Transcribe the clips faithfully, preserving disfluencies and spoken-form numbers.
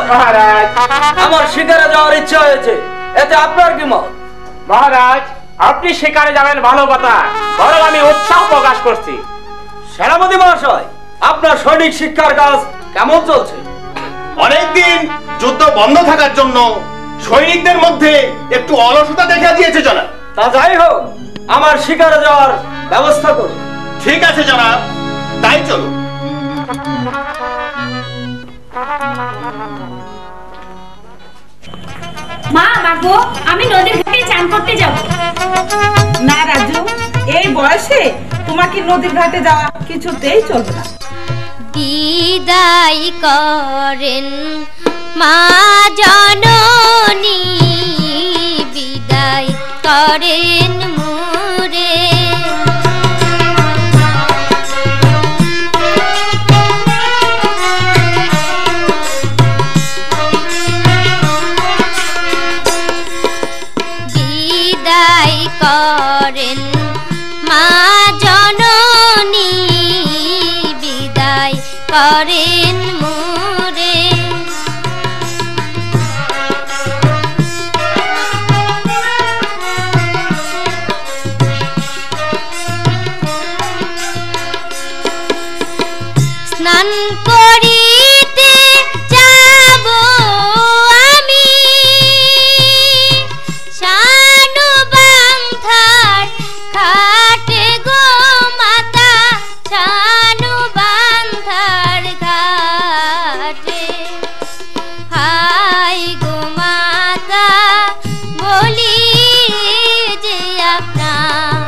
মহারাজ, আমার শিকারে যাওয়ার ইচ্ছা হয়েছে, এতে আপনার কি মত? মহারাজ, আপনি শিকারে যাবেন ভালো কথা, বরং আমি উৎসাহ প্রকাশ করছি। সেনাপতি মহাশয়, আপনার সৈনিক শিক্ষার কাজ কেমন চলছে? অনেকদিন যুদ্ধ বন্ধ থাকার জন্য সৈনিকদের মধ্যে একটু অলসতা দেখা দিয়েছে জনাব। তা যাই হোক, আমার শিকারে যাওয়ার ব্যবস্থা করুন। ঠিক আছে জনাব, তাই চলুন। মা মাগো, আমি নদীর ঘাটে চান করতে যাব। না রাজু, এই বয়সে তোমাকে নদীর ঘাটে যাওয়া কিছুতেই চলবে না। বিদায় করেন মা জননী, বিদায় করেন মোরে। বিদায় করেন মা জননী, বিদায় করেন মোরে। স্নান করিতে যাব আমি শানু বান্ধার ঘাটে গো মাতা, শানু বান্ধার ঘাটে। হাই গো মাতা বলি যে আপনার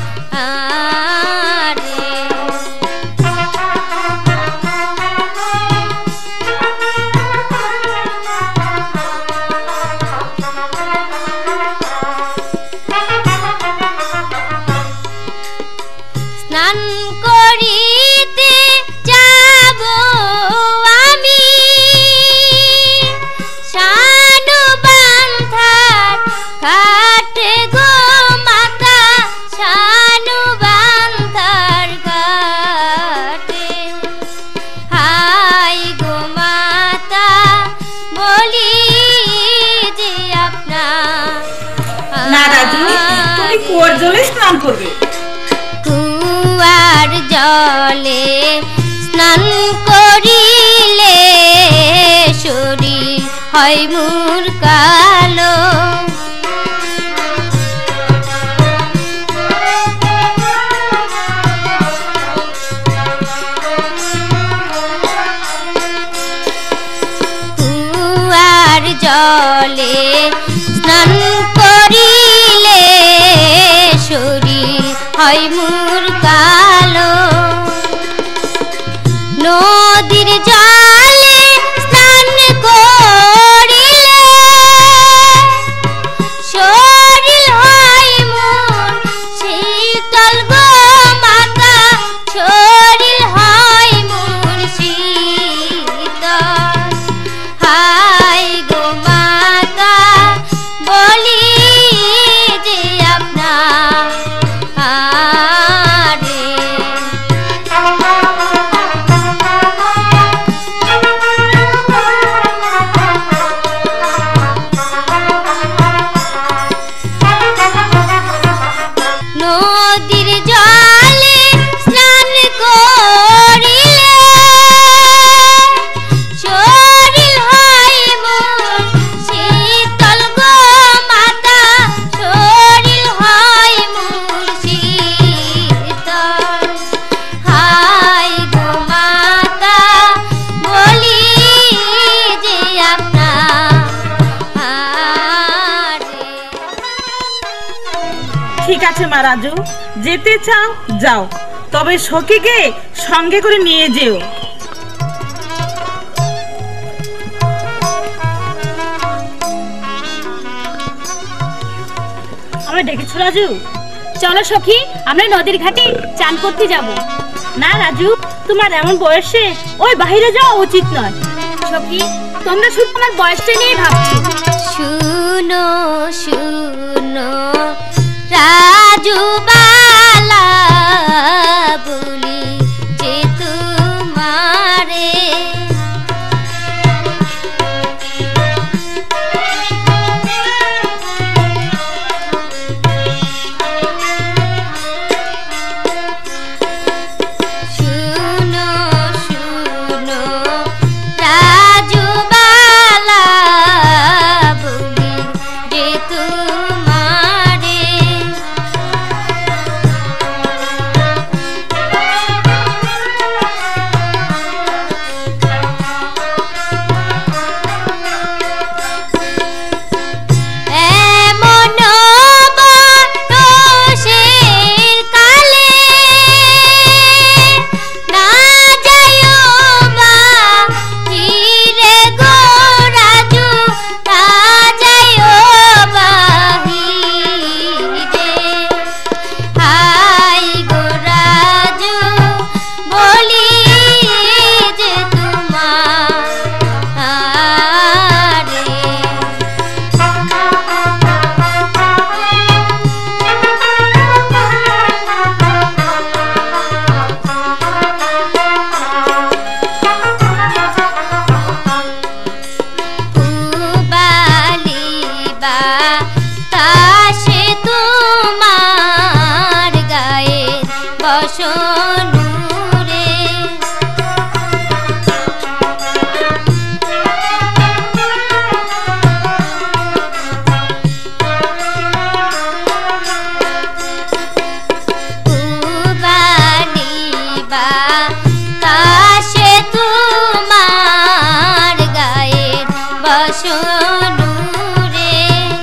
স্নান করিতে যাব আমি শানু বান্ধার ঘাটে গো মাতা, শানু বান্ধার ঘাটে। হাই গো মাতা বলি যে আপনার। না রাজু, তুমি কুয়ার জলে স্নান করবে। কুয়ার জলে স্নান করিলে শরীর হয় মোর কালো। কুয়ার জলে স্নান করিলে শরীর হয় মোর কালো। নদীর জলে স্নান করিলে শরীর হয় মোর শীতল গো মাতা, শরীর হয় মোর শীতল। হাই গো মাতা বলি যে আপনার নদীর জলে স্নান করিলে শরীর হয় মোর শীতল গো মাতা, শরীর হয় মোর শীতল। হাই গো মাতা বলি যে আপনার। ঠিক আছে মা রাজু, যেতে চাও যাও, তবে সখীকে সঙ্গে করে নিয়ে যেও। আমরা ডেকেছো রাজু? চলো সখী, আমরা নদীর ঘাটে চান করতে যাব। না রাজু, তোমার এমন বয়সে ওই বাইরে যাওয়া উচিত নয়। সখী, তোমরা শুধু আমার বয়সটা নিয়ে ভাবছো। শুনো শুনো রাজু বালা বলি যে তোমারে, বসনুরে উবানিবা কাশে তোমার গায়ের বসনুরে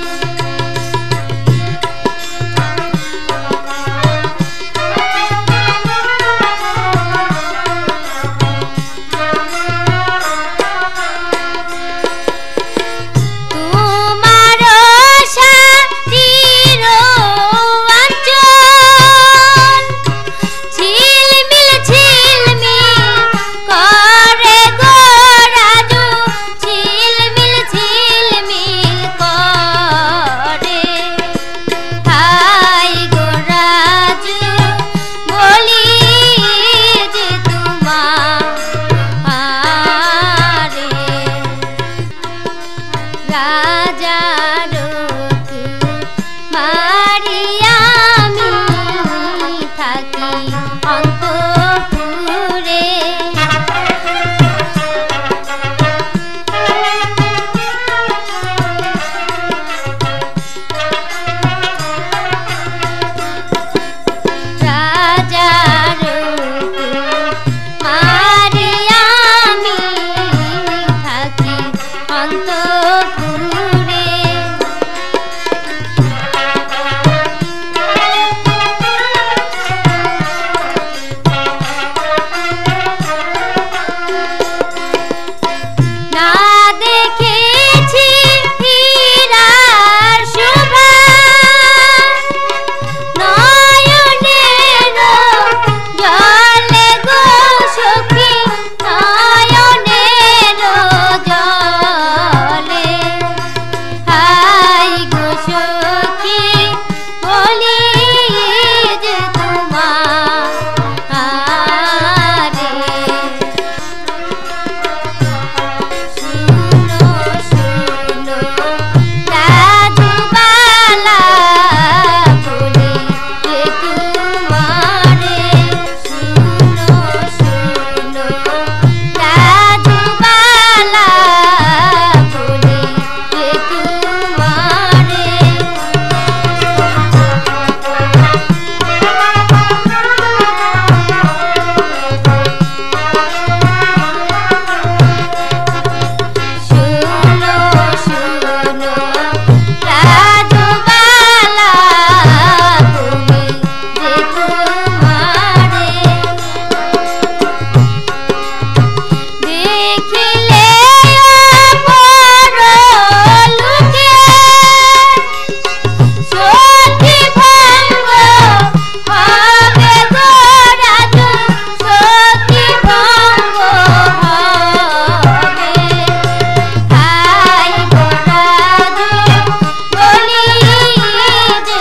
তোমার সাথীর অঞ্চল ঝিলমিল ঝিলমিল করে গো রাজু ঝিলমিল ঝিলমিল করে হাই গো রাজু বলি যে তোমারে রাজার মারিয়ামি থাকি অন্তপুরে রাজার মারিয়ামি থাকি অন্তপুরে না দেখেছি হীরার শোভা নয়নের জলে গো সখী নয়নের জলে হাই গো সখী বলি যে তোমারে শুনো শুনো রাজুবালা বলি যে তোমারে শুনো শুনো রাজুবালা বলি যে তোমারে শুনো শুনো রাজুবালা বলি যে তোমারে দেখিলে পরলোকে সখী ভঙ্গ হবে গো রাজু সখী ভঙ্গ হবে হাই গো রাজু বলি যে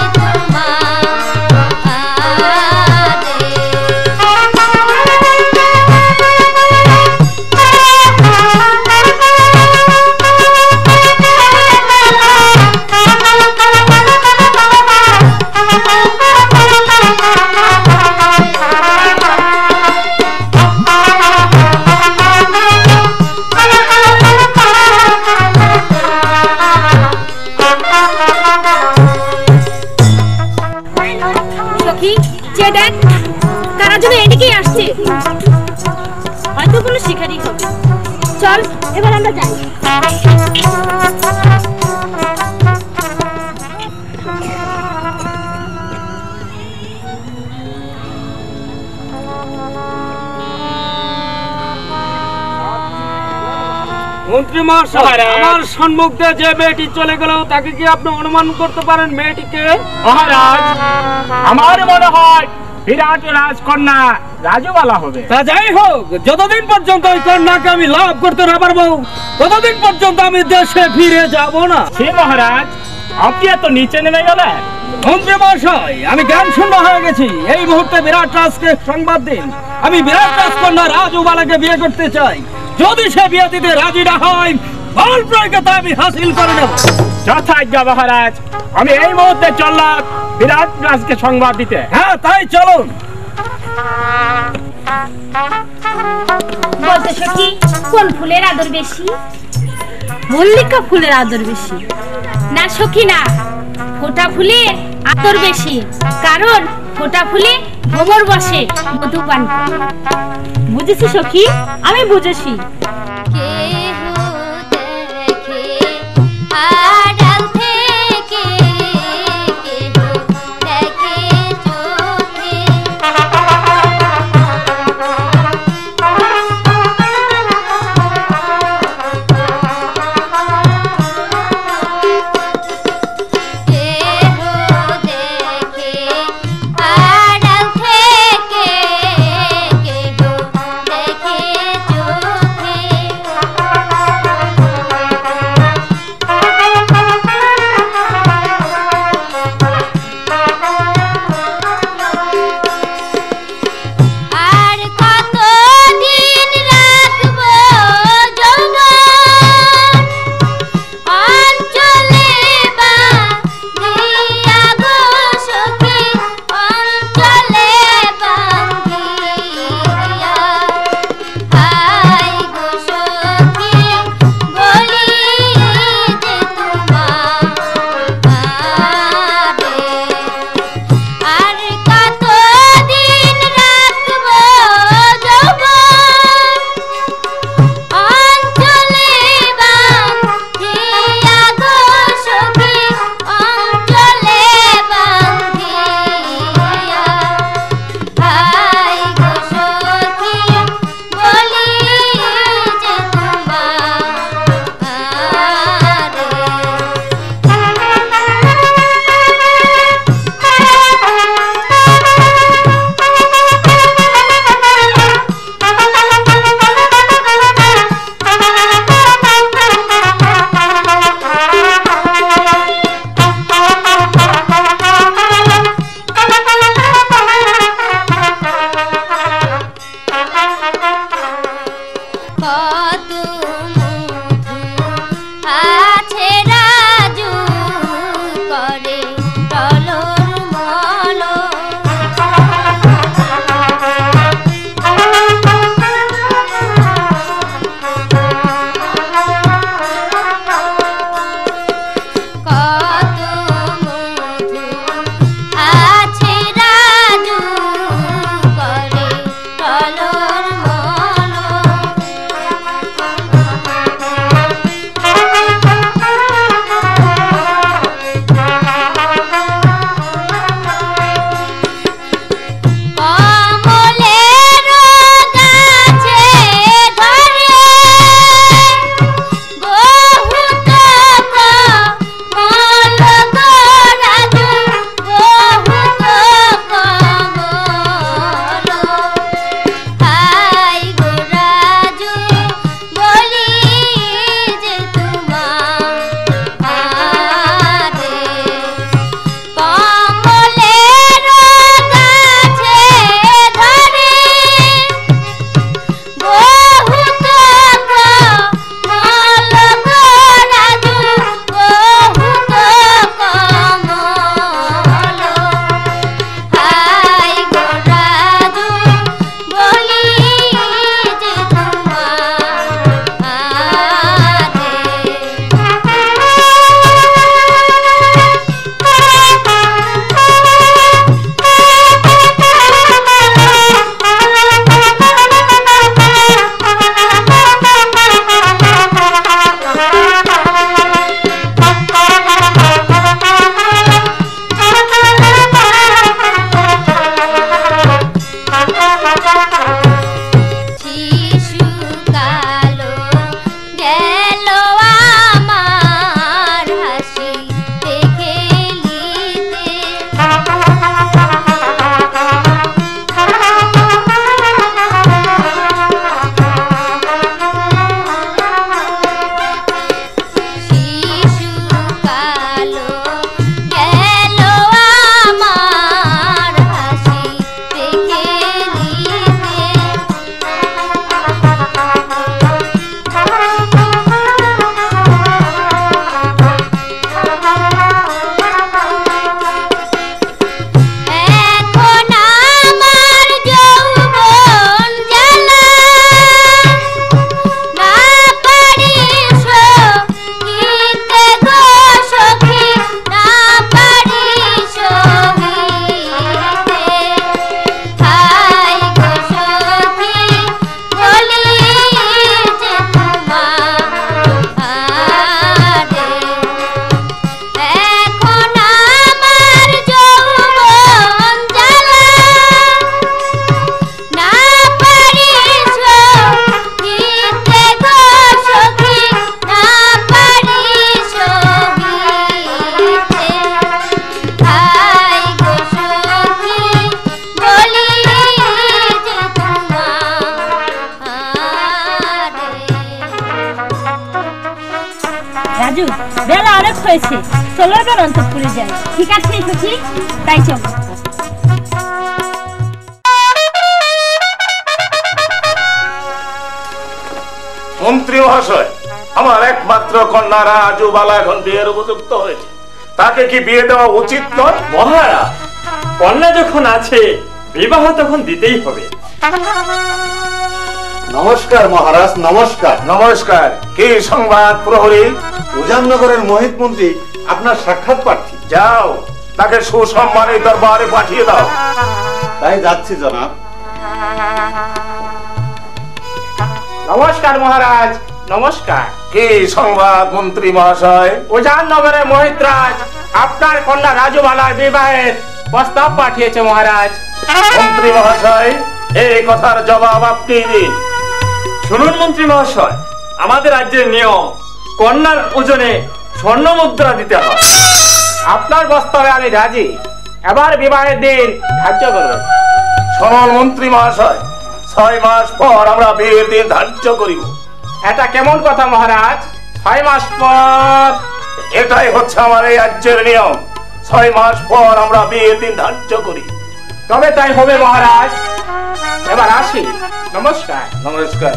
সখী যে দেখ তারা যেন এদিকেই আসছে হয়তো কোনো শিকারই হবে চল এবার আমরা যাই মন্ত্রী মহাশয় আমার সম্মুখ দিয়ে যে মেয়েটি চলে গেল তাকে কি আপনি অনুমান করতে পারেন মেয়েটিকে? মহারাজ আমার মনে হয় বিরাট রাজকন্যা রাজুবালা হবে। তা যাই হোক, যতদিন পর্যন্ত ওই কন্যাকে আমি লাভ করতে না পারবো ততদিন পর্যন্ত আমি দেশে ফিরে যাব না। সে মহারাজ আপনি এত নিচে নেমে গেলেন? মন্ত্রী মহাশয় আমি জ্ঞান শূন্য হয়ে গেছি। এই মুহূর্তে বিরাট রাজকে সংবাদ দিন আমি বিরাট রাজকন্যা রাজুবালাকে বিয়ে করতে চাই। যদি সে বিয়ে দিতে রাজি না হয় বল প্রয়োগে তা আমি হাসিল করে নেব। যথাজ্ঞা মহারাজ, আমি এই মুহূর্তে চললাম বিরাট রাজকে সংবাদ দিতে। হ্যাঁ তাই চলুন। বলতো সখী, কোন ফুলের আদর বেশি? মল্লিকা ফুলের আদর বেশি। না সখী না, ফোটা ফুলের আদর বেশি, কারণ ফোটা ফুলে ভ্রমর বসে মধু পান করে। বুঝেছি সখী, আমি বুঝেছি। কেহ দেখে আড়াল থেকে, কেহ দেখে চোখে। কেহ দেখে আড়াল থেকে, কেহ দেখে চোখে। হয়েছে, চলো এবার অন্তঃপুরে যাই। ঠিক আছে সখী, তাই চলো। মন্ত্রী মহাশয়, আমার একমাত্র কন্যা রাজু বালা এখন বিয়ের উপযুক্ত হয়েছে, তাকে কি বিয়ে দেওয়া উচিত নয়? মহারাজ, কন্যা যখন আছে বিবাহ তখন দিতেই হবে। নমস্কার মহারাজ, নমস্কার। নমস্কার। কি সংবাদ প্রহরী? উজাননগরের মোহিত মন্ত্রী আপনার সাক্ষাৎ প্রার্থী। যাও, তাকে সুসম্মানে দরবারে পাঠিয়ে দাও। তাই যাচ্ছি জনাব। নমস্কার মহারাজ, নমস্কার। কি সংবাদ মন্ত্রী মহাশয়? উজান নগরের মোহিতরাজ আপনার কন্যা রাজুবালার বিবাহের প্রস্তাব পাঠিয়েছে মহারাজ। মন্ত্রী মহাশয়, এই কথার জবাব আপনি দিন। শুনুন মন্ত্রী মহাশয়, আমাদের রাজ্যের নিয়ম কন্যার ওজনে স্বর্ণ মুদ্রা দিতে হয়। আপনার প্রস্তাবে আমি রাজি। এবার বিবাহের দিন ধার্য করুন। শুনুন মন্ত্রী মহাশয়, ছয় মাস পর আমরা বিয়ের দিন ধার্য করিব। এটা কেমন কথা মহারাজ? ছয় মাস পর? এটাই হচ্ছে আমার এই রাজ্যের নিয়ম। ছয় মাস পর আমরা বিয়ের দিন ধার্য করি। তবে তাই হবে মহারাজ। এবার আসি, নমস্কার। নমস্কার।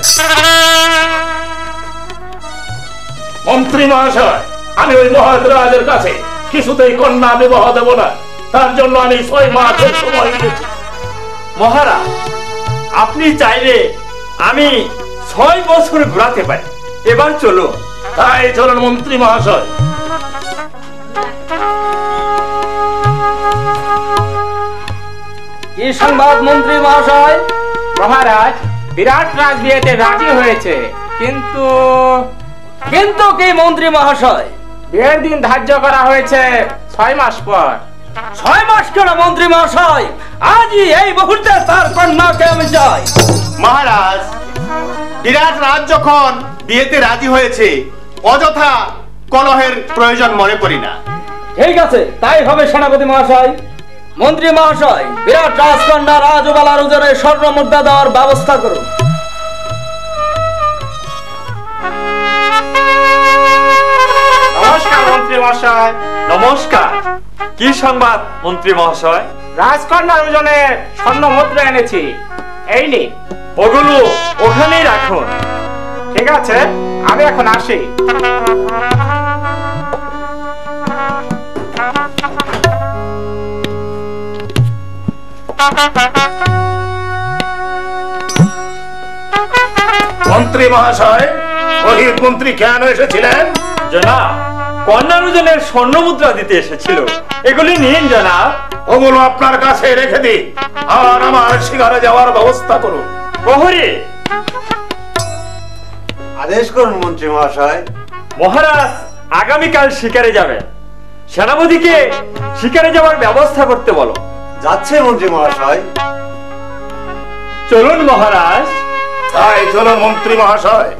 মন্ত্রী মহাশয়, আমি ওই মহারাজের কাছে কিছুতেই কন্যা বিবাহ দেব না। তার জন্য আমি ছয় মাসের সময় নিয়েছি। মহারাজ, আপনি চাইলে আমি ছয় বছর ঘোরাতে পারি। এবার চলো। তাই চলুন মন্ত্রী মহাশয়। কি সংবাদ মন্ত্রী মহাশয়? মহারাজ, বিরাট রাজ বিয়েতে রাজি হয়েছে, কিন্তু কিন্তু কি মন্ত্রী মহাশয়? বিয়ের দিন ধার্য করা হয়েছে ছয় মাস পর। ছয় মাস কেন মন্ত্রী মহাশয়? আজই এই মুহূর্তে তার কন্যাকে আমি চাই। মহারাজ, বিরাট রাজ যখন বিয়েতে রাজি হয়েছে, অযথা কলহের প্রয়োজন মনে করি না। ঠিক আছে, তাই হবে সেনাপতি মহাশয়। মন্ত্রী মহাশয়, বিরাট রাজকন্যা রাজবালার ওজনে স্বর্ণ মুদ্রা দেওয়ার ব্যবস্থা করুন। নমস্কার মন্ত্রী মহাশয়। নমস্কার। কি সংবাদ মন্ত্রী মহাশয়? রাজকন্যার ওজনে স্বর্ণ মুদ্রা এনেছি, এই নে। ওগুলো ওখানেই রাখুন। ঠিক আছে, আমি এখন আসি। মন্ত্রী মহাশয়, মোহিত মন্ত্রী কেন এসেছিলেন? জনাব, কন্যার ওজনের স্বর্ণ মুদ্রা দিতে এসেছিল। এগুলি নিন জনাব। ওগুলো আপনার কাছে রেখে দিন, আর আমার শিকারে যাওয়ার ব্যবস্থা করুন। প্রহরী, আদেশ করুন মন্ত্রী মহাশয়। মহারাজ আগামীকাল শিকারে যাবেন। সেনাপতিকে শিকারে যাওয়ার ব্যবস্থা করতে বলো। যাচ্ছে মন্ত্রী মহাশয়। চলুন মহারাজ। তাই চলুন মন্ত্রী মহাশয়।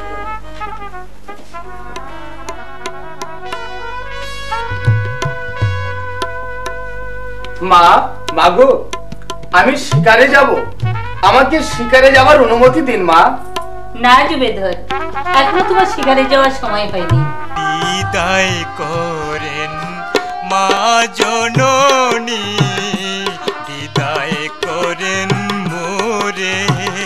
মা, মাগো, আমি শিকারে যাব। আমাকে শিকারে যাওয়ার অনুমতি দিন মা। না যুবেধর, এখনো তোমার শিকারে যাওয়ার সময় হয়নি। বিদায় করেন মা জননী, বিদায় করেন মোরে।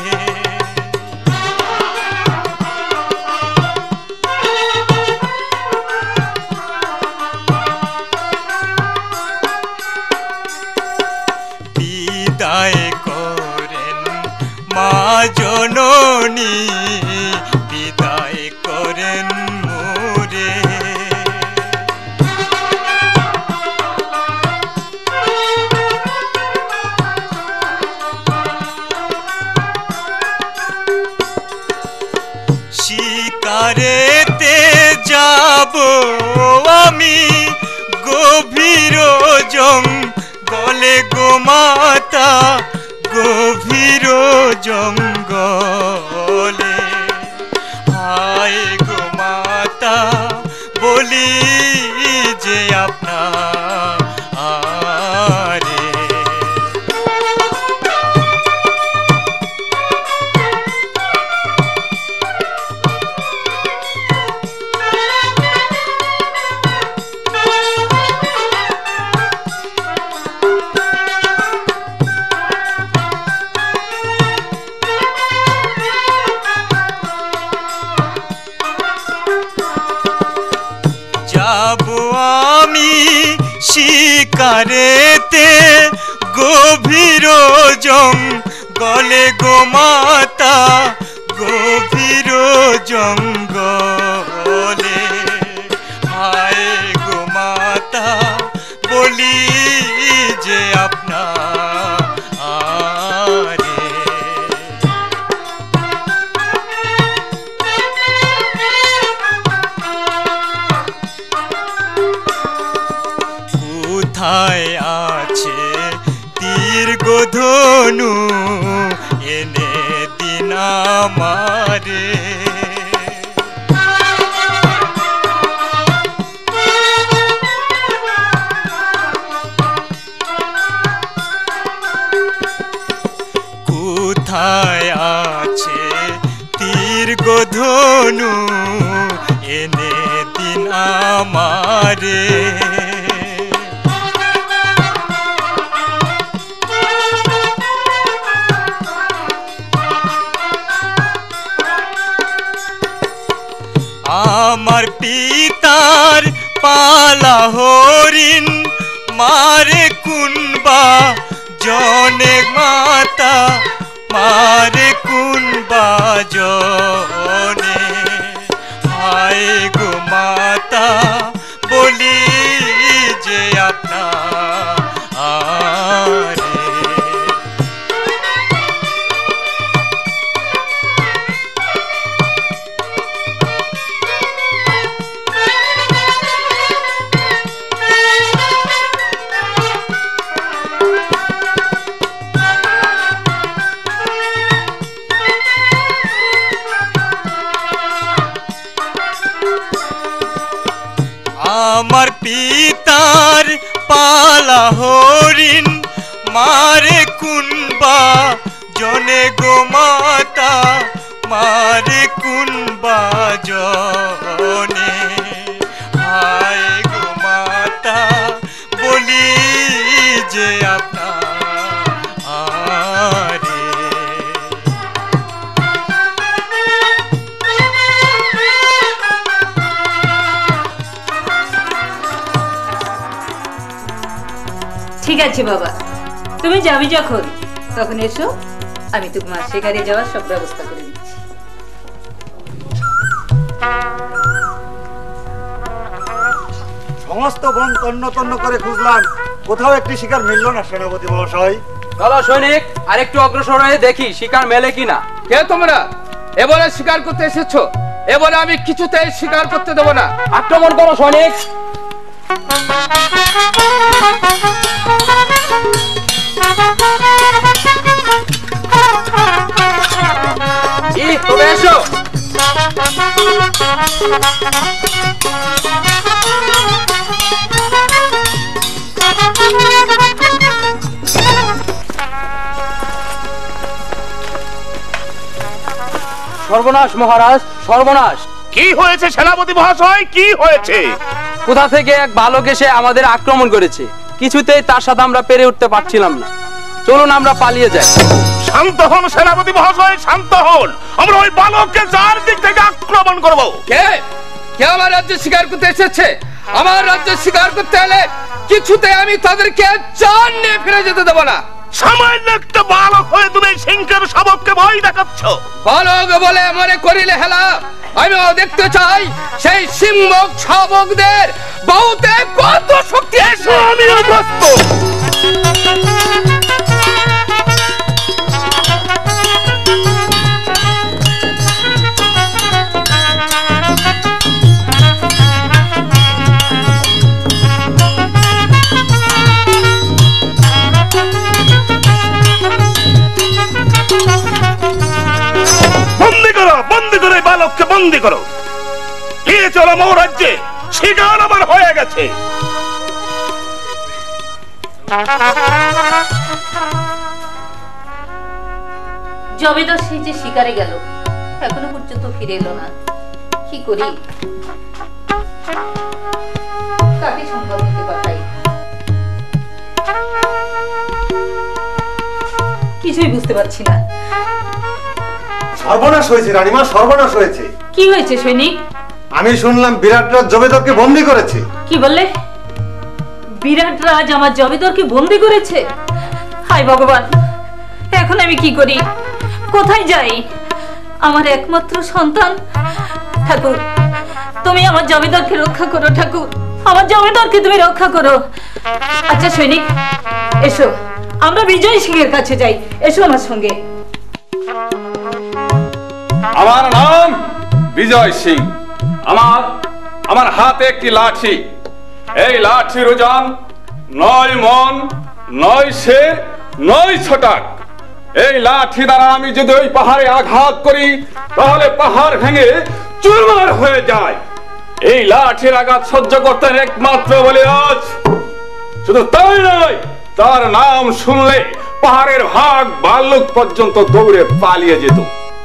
বিদায় করেন মা জননী, বিদায় করেন মোরে। শিকারেতে যাব আমি গভীর জঙ্গলে গো মাতা, গভীর জঙ্গলে। হায় গো মাতা, বলি যে আপনারে। কারেতে গভীর জঙ্গলে গো মাতা, গভীর জঙ্গলে হায় গো মাতা বলি যে আপনারে। কোথায় আছে তীর গোধনু এনে দিন আমারে। কোথায় আছে তীর গোধনু এনে দিন আমারে। আমার পিতার পালা হরিণ মারে কুনবা জনে মাতা, মারে কুনবা জনে হায় গো মাতা বলি যে আপনারে। আমার পিতার পালা হরিণ মারে কুনবা জনে গো মাতা, মারে কুনবা জনে হায় গো মাতা বলি যে আপনারে। ঠিক আছে বাবা, তুমি যাবি যখন তখন এসো, আমি তোমার শিকারে যাওয়ার সব ব্যবস্থা করে দিচ্ছি। সমস্ত বন তন্ন তন্ন করে খুঁজলাম, কোথাও একটি শিকার মিলল না সেনাপতি মহাশয়। চলো সৈনিক, আর একটু অগ্রসর হয়ে দেখি শিকার মেলে কিনা। কে তোমরা? এবারে শিকার করতে এসেছো? এবারে আমি কিছুতেই শিকার করতে দেবো না। আক্রমণ করো সৈনিক। তবে এসো। সর্বনাশ মহারাজ, সর্বনাশ। কি হয়েছে সেনাপতি মহাশয়, কি হয়েছে? কোথা থেকে এক বালক এসে আমাদের আক্রমণ করেছে, কিছুতেই তার সাথে আমরা পেরে উঠতে পারছিলাম না। চলুন আমরা পালিয়ে যাই। শান্ত হন সেনাপতি মহাশয়, শান্ত হন। আমরা ওই বালককে যার দিক থেকে আক্রমণ করব। কে কে আমার রাজ্যে শিকার করতে এসেছে? আমার রাজ্যে শিকার করতে এলে কিছুতে আমি তাদেরকে জান নিয়ে ফিরে যেতে দেব না। সামান্য একটা বালক হয়ে তুমি সিংহের শাবককে ভয় দেখাচ্ছ। বালক বলে মনে করিলে হেলা। আমিও দেখতে চাই সেই সিংহ শাবকদের বহুতে কত শক্তি আছে। আমিও প্রস্তুত। বন্দি করো, বন্দি করে বালককে বন্দি করো। নিয়ে চলো মৌ রাজ্যে, শিকার আবার হয়ে গেছে। জবেদার সেই যে শিকারে গেল, এখনো পর্যন্ত ফিরে এলো না। কি করি, কাকে সম্ভব নিতে পাঠাই, কিছুই বুঝতে পারছি না। সর্বনাশ হয়েছে রানীমা, সর্বনাশ হয়েছে। কি হয়েছে সৈনিক? আমি শুনলাম বিরাটরাজ জবেদরকে বন্দী করেছে। কি বললে? বিরাট রাজ আমার জমিদারকে বন্দি করেছে। হায় ভগবান, এখন আমি কি করি, কোথায় যাই? আমার একমাত্র সন্তান। ঠাকুর, তুমি আমার জমিদারকে রক্ষা করো। ঠাকুর, আমার জমিদারকে তুমি রক্ষা করো। আচ্ছা সৈনিক, এসো আমরা বিজয় সিং এর কাছে যাই। এসো আমার সঙ্গে। আমার নাম বিজয় সিং। আমার আমার হাতে একটি লাঠি। এই লাঠির ওজন নয় মন, নয় সের, নয় ছটাক। এই লাঠি দ্বারা আমি যদি ওই পাহাড়ে আঘাত করি তাহলে পাহাড় ভেঙে চুরমার হয়ে যায়। এই লাঠির আঘাত সহ্য করতেন একমাত্র বলে আজ। শুধু তাই নয়, তার নাম শুনলে পাহাড়ের ভাগ ভাল্লুক পর্যন্ত দৌড়ে পালিয়ে যেত।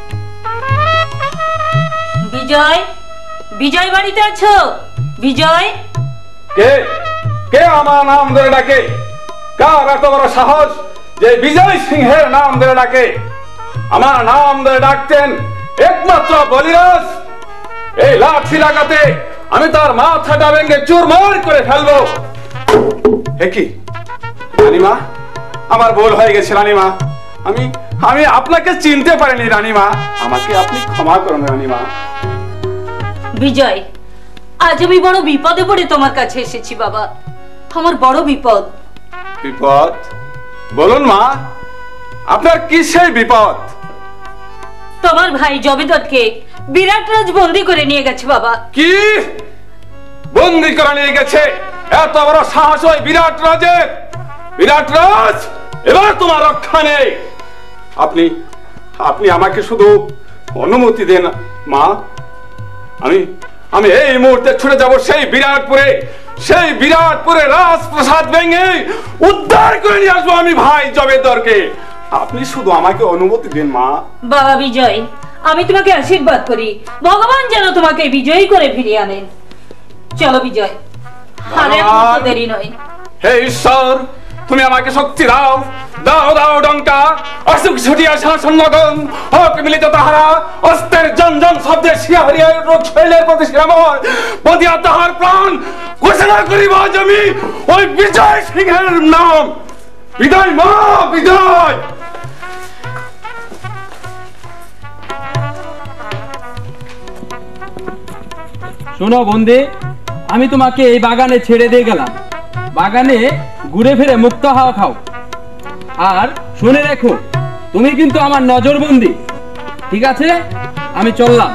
বিজয়, বিজয় বাড়িতে আছো? বিজয়? কে কে আমার নাম ধরে ডাকে? কার এত বড় সাহস যে বিজয় সিংহের নাম ধরে ডাকে? আমার নাম ধরে ডাকতেন একমাত্র বলিরাজ। এই লাঠি লাগাতে আমি তার মাথাটা ভেঙে চুরমার করে ফেলবো। হে কি রানীমা, আমার ভুল হয়ে গেছে রানীমা। আমি আমি আপনাকে চিনতে পারিনি রানীমা, আমাকে আপনি ক্ষমা করুন রানীমা। বিজয়, আজ আমি বড় বিপদে পড়ে তোমার কাছে এসেছি বাবা। আমার বড় বিপদ। বিপদ? বলুন মা, আপনার কি সেই বিপদ? তোমার ভাই জমিদারকে বিরাট রাজ বন্দি করে নিয়ে গেছে বাবা। কি বন্দি করে নিয়ে গেছে? এত বড় সাহস ওই বিরাট রাজের? বিরাট রাজ, এবার তোমার রক্ষা নেই। আপনি আপনি আমাকে শুধু অনুমতি দেন মা। আমি আমি এই মুহূর্তে ছুটে যাব সেই বিরাটপুরে। সেই বিরাটপুরে রাজপ্রাসাদ ভেঙে উদ্ধার করে নিয়ে আসবো আমি ভাই জমিদারকে। আপনি শুধু আমাকে অনুমতি দেন মা। বাবা বিজয়, আমি তোমাকে আশীর্বাদ করি, ভগবান যেন তোমাকে বিজয়ী করে ফিরিয়ে আনেন। চলো বিজয়, আরে আর দেরি নয়। হে ঈশ্বর, তুমি আমাকে শক্তি দাও, দাও দাও ডঙ্কা। অসুখ ছুটিয়া শাসনগণ হোক মিলিত তাহারা, অস্ত্রের জন জন শব্দে শিয়া হরিয়া রোগ শৈলের প্রতি শিরাময় বদিয়া তাহার প্রাণ ঘোষণা করিব আজ আমি ওই বিজয় সিংহের নাম। বিদায় মা, বিদায়। শোনো বন্দি, আমি তোমাকে এই বাগানে ছেড়ে দিয়ে গেলাম। বাগানে ঘুরে ফিরে মুক্ত হাওয়া খাও। আর শুনে রেখো, তুমি কিন্তু আমার নজরবন্দি। ঠিক আছে, আমি চললাম।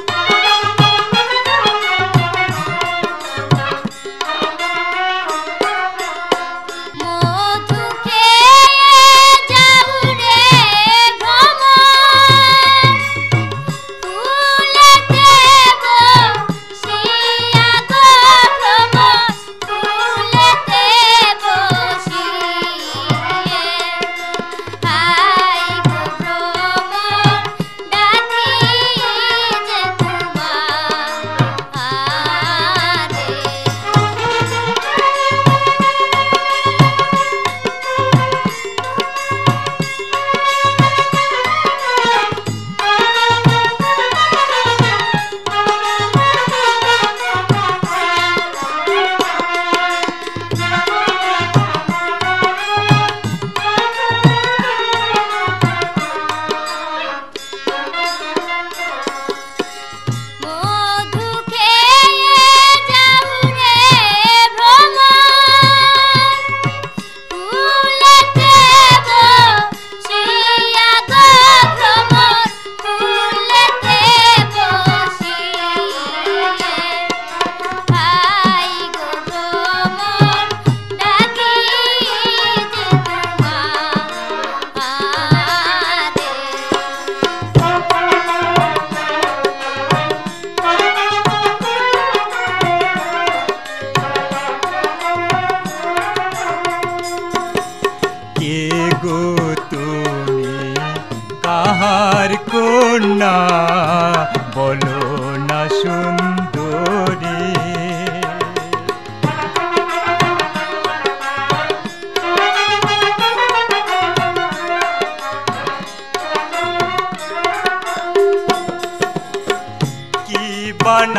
বাতাসে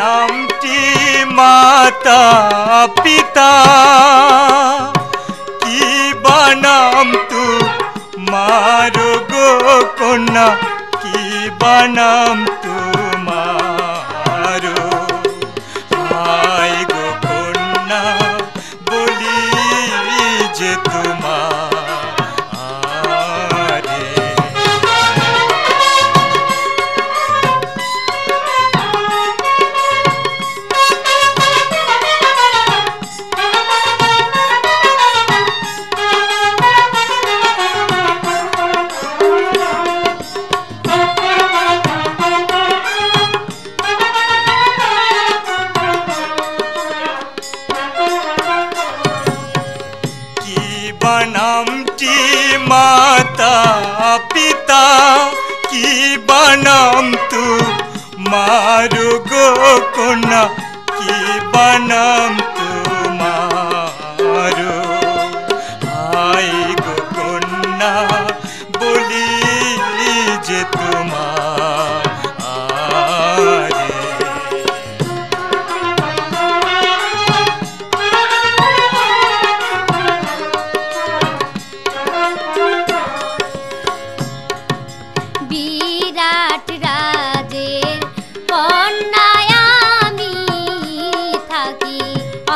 নামটি মাতা পিতা কি বানাম তু মারো গো কন্যা কি বানাম তোমারো হাই গো কন্যা বলি যে তোমারে নামটি মাতা পিতা কি বানাম তু মারো গো কন্যা কি বানাম তোমারো হাই গো কন্যা বলি যে তোমারে বিরাট রাজের কন্যায় আমি থাকি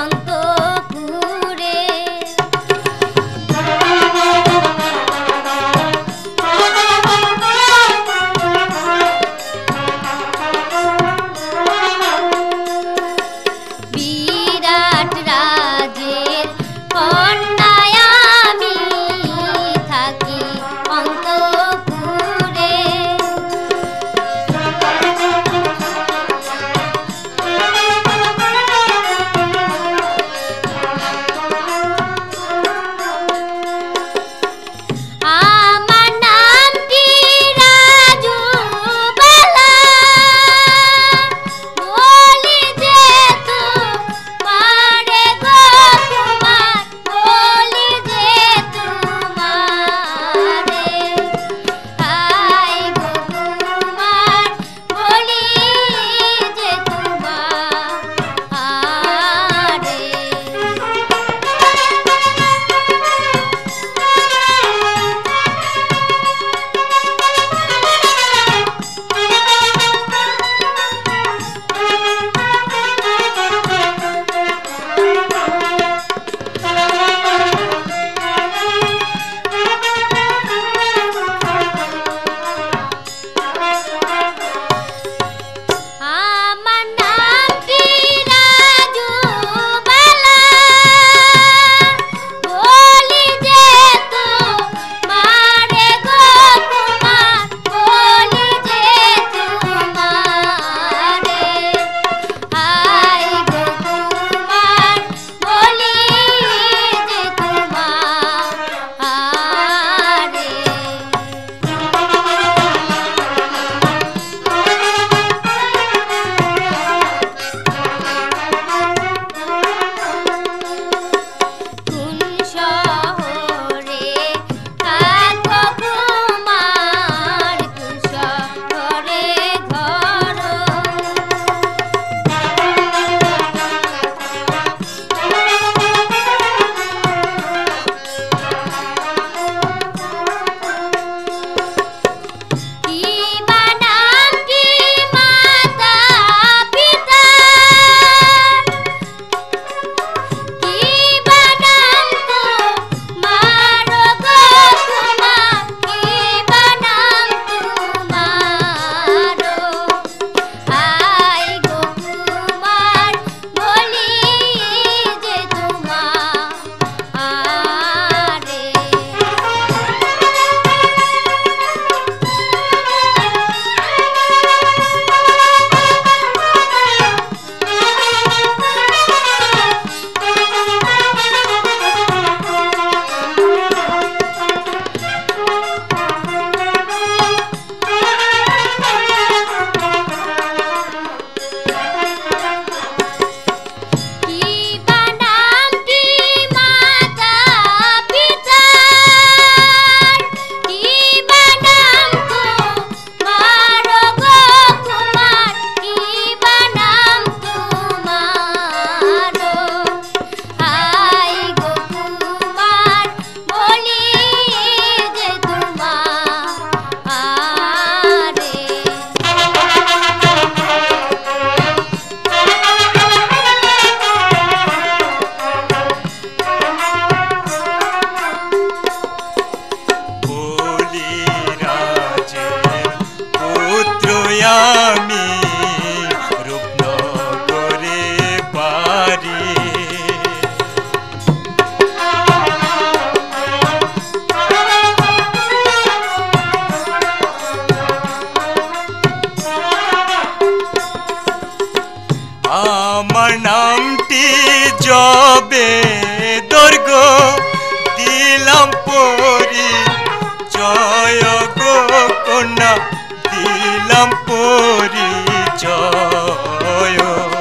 আমার নামটি যবে দর্গ দিলাম পরি জয় গো কন্যা দিলাম পরি জয়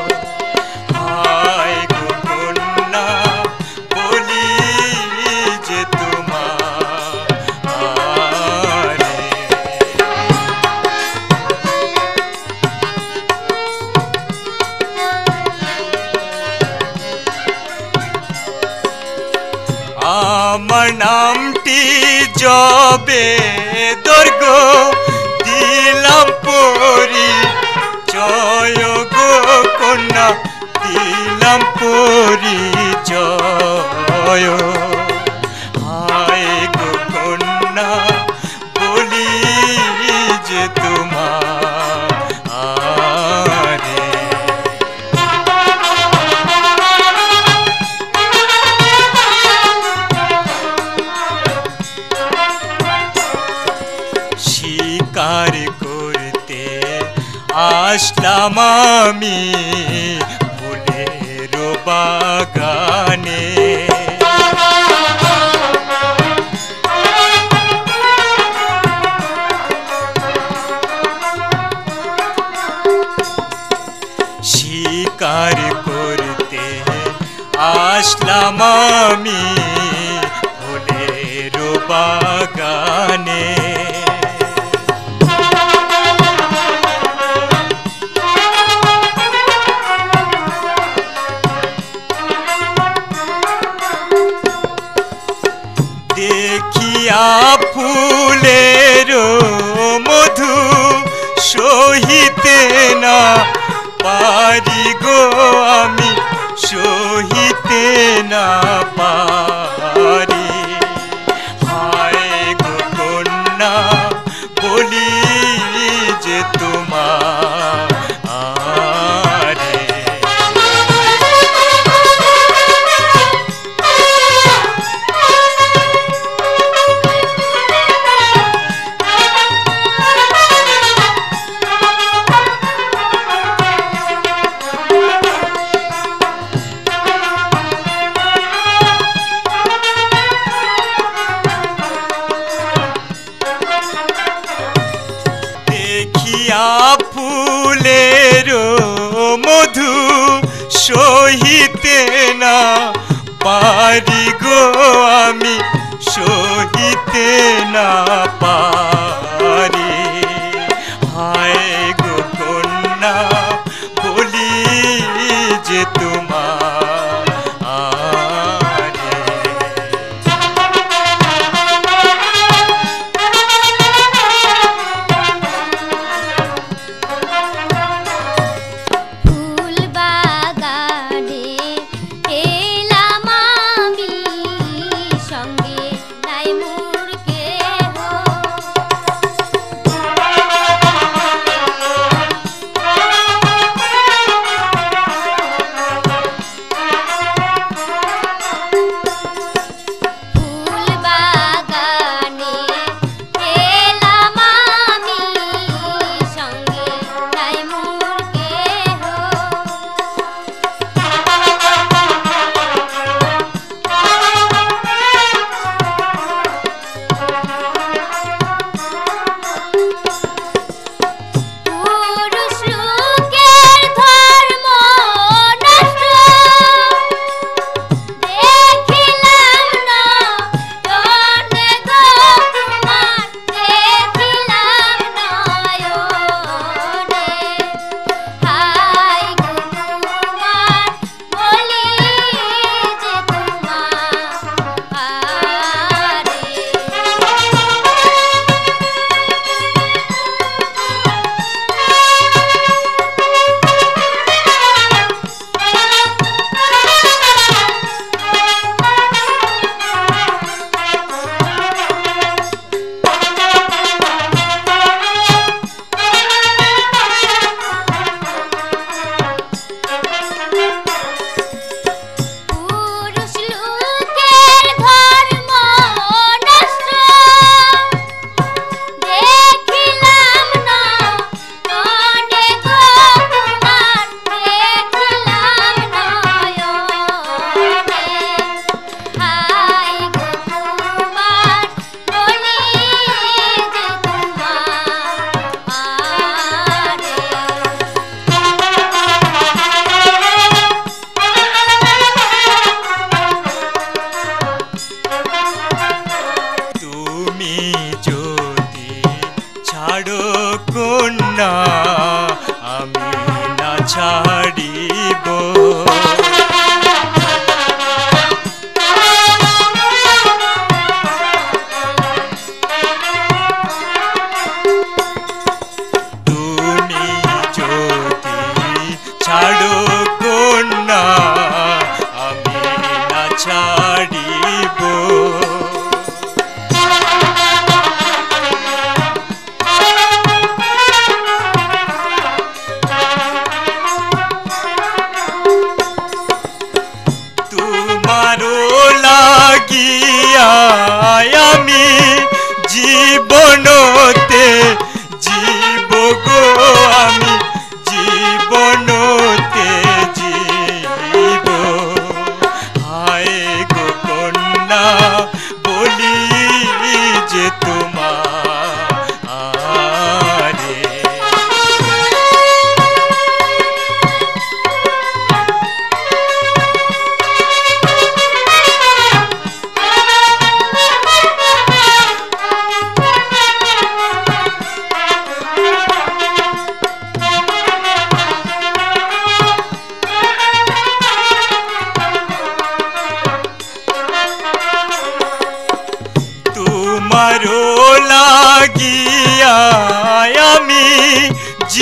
হায় গো কন্যা বলি যে তোমার আমার নামটি যবে দর্গ দিলাম পরি জয় গো কন্যা দিলাম পরি জয় হায় গো কন্যা বলি যে তোমার শিকার করতে আসলাম আমি ফুলের বাগানে শিকার করতে আসলাম আমি ফুলের বাগানে দেখিয়া ফুলের মধু সহিতে না পারি গো আমি সহিতে না পারি হায় গো কন্যা বলি যে তোমার ফুলের মধু সহিতে না পারি গো আমি সহিতে না পারি হায় গো কন্যা বলি যে তোমার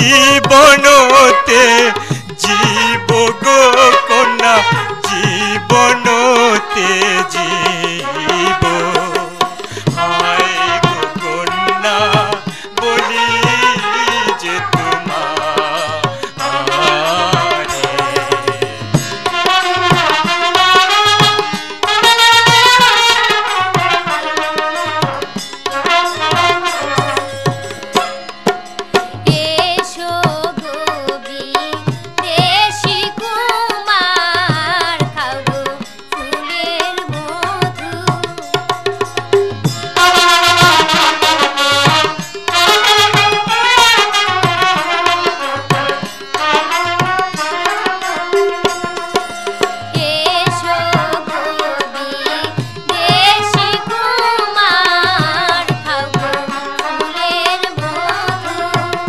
জীবনতে জীব গো কন্যা জীবনতে জীব হায় গো কন্যা বলি যে এসো গোবি দেশি কুমার খাও গো ফুলের মধু এসো গোবি দেশি কুমার খাও গো ফুলের মধু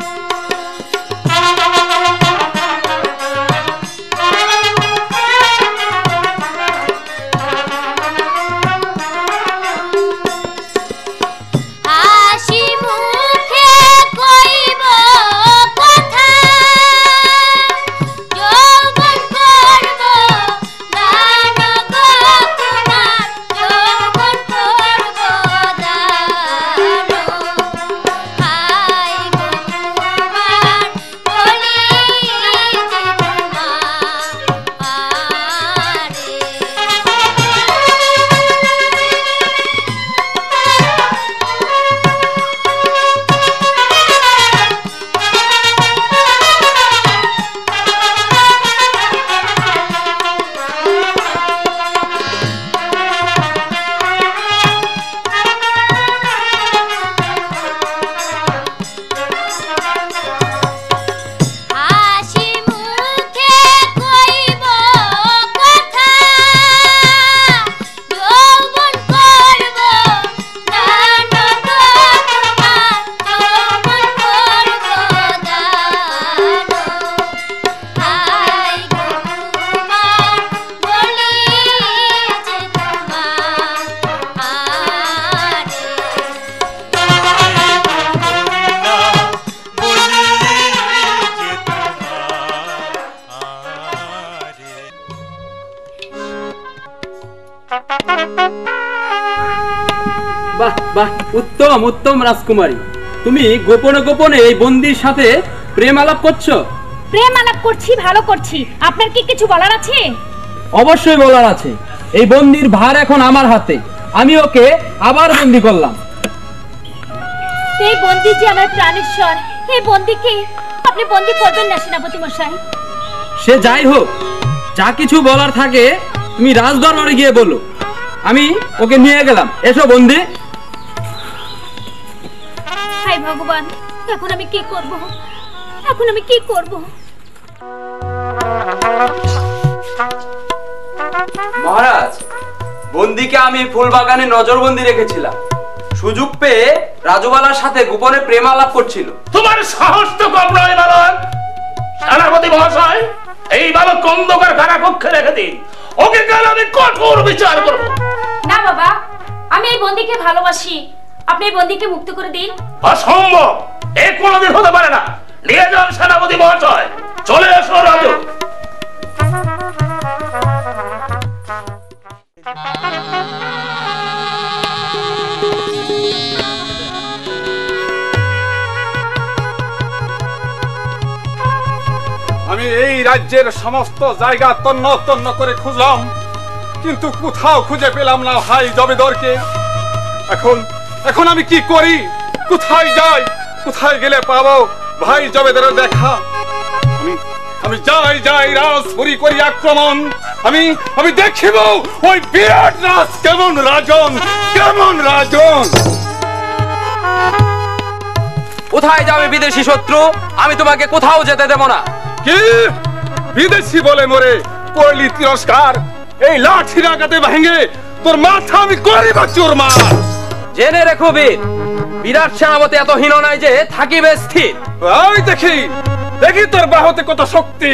হাসি মুখে কইব কথা যৌবন করব দান গো তোমার যৌবন করব দান হাই গো তোমার বলি যে হাসি মুখে কইব কথা যৌবন করব দান গো তোমার যৌবন করব দান হাই গো তোমার বলি যে বাহ বাহ, উত্তম উত্তম রাজকুমারী, তুমি গোপনে গোপনে এই বন্দির সাথে প্রেম আলাপ করছো? প্রেম আলাপ করছি, ভালো করছি। আপনার কি কিছু বলার আছে? অবশ্যই বলার আছে। এই বন্দির ভার এখন আমার হাতে, আমি ওকে আবার বন্দি করলাম। এই বন্দি যে আমার প্রাণেশ্বর, এই বন্দিকে আপনি বন্দি করবেন না সেনাপতি মশাই। সে যাই হোক, যা কিছু বলার থাকে তুমি রাজদরবারে গিয়ে বলো। আমি ওকে নিয়ে গেলাম। এসো বন্দি। হায় ভগবান, এখন আমি কি করব? এখন আমি কি করব? মহারাজ, বন্দিকে আমি ফুলবাগানে নজরবন্দি রেখেছিলাম। সুযোগ পেয়ে রাজুবালার সাথে গোপনে প্রেম আলাপ করছিল। তোমার সাহস তো কম নয় বালক। সেনাপতি মহাশয়, এই বালক অন্ধকার কারাকক্ষে রেখে দিন। ওকে কাল আমি কঠোর বিচার করব। না বাবা, আমি এই বন্দিকে ভালোবাসি, আপনি এই বন্দিকে মুক্ত করে দিন। অসম্ভব, এ কোনোদিন হতে পারে না। নিয়ে যান সেনাপতি মহাশয়। চলে এসো রাজু। আমি এই রাজ্যের সমস্ত জায়গা তন্ন তন্ন করে খুঁজলাম, কিন্তু কোথাও খুঁজে পেলাম না ভাই জমিদারকে। এখন এখন আমি কি করি? কোথায় যাই? কোথায় গেলে পাবো ভাই জমিদারের দেখা? আমি আমি যাই যাই রাজপুরী করি আক্রমণ। আমি আমি দেখিব ওই বিরাট রাজ কেমন রাজন, কেমন রাজন। কোথায় যাবে বিদেশি শত্রু? আমি তোমাকে কোথাও যেতে দেব না। কি বিদেশি বলে মরে করলি তিরস্কার? এই লাঠির আঘাতে ভেঙে তোর মাথা আমি করিব চুরমার। জেনে রেখো বীর, বিরাট সেনাপতি এত হীন নয় যে থাকিবে স্থির। ওই দেখি দেখি তোর বাহুতে কত শক্তি।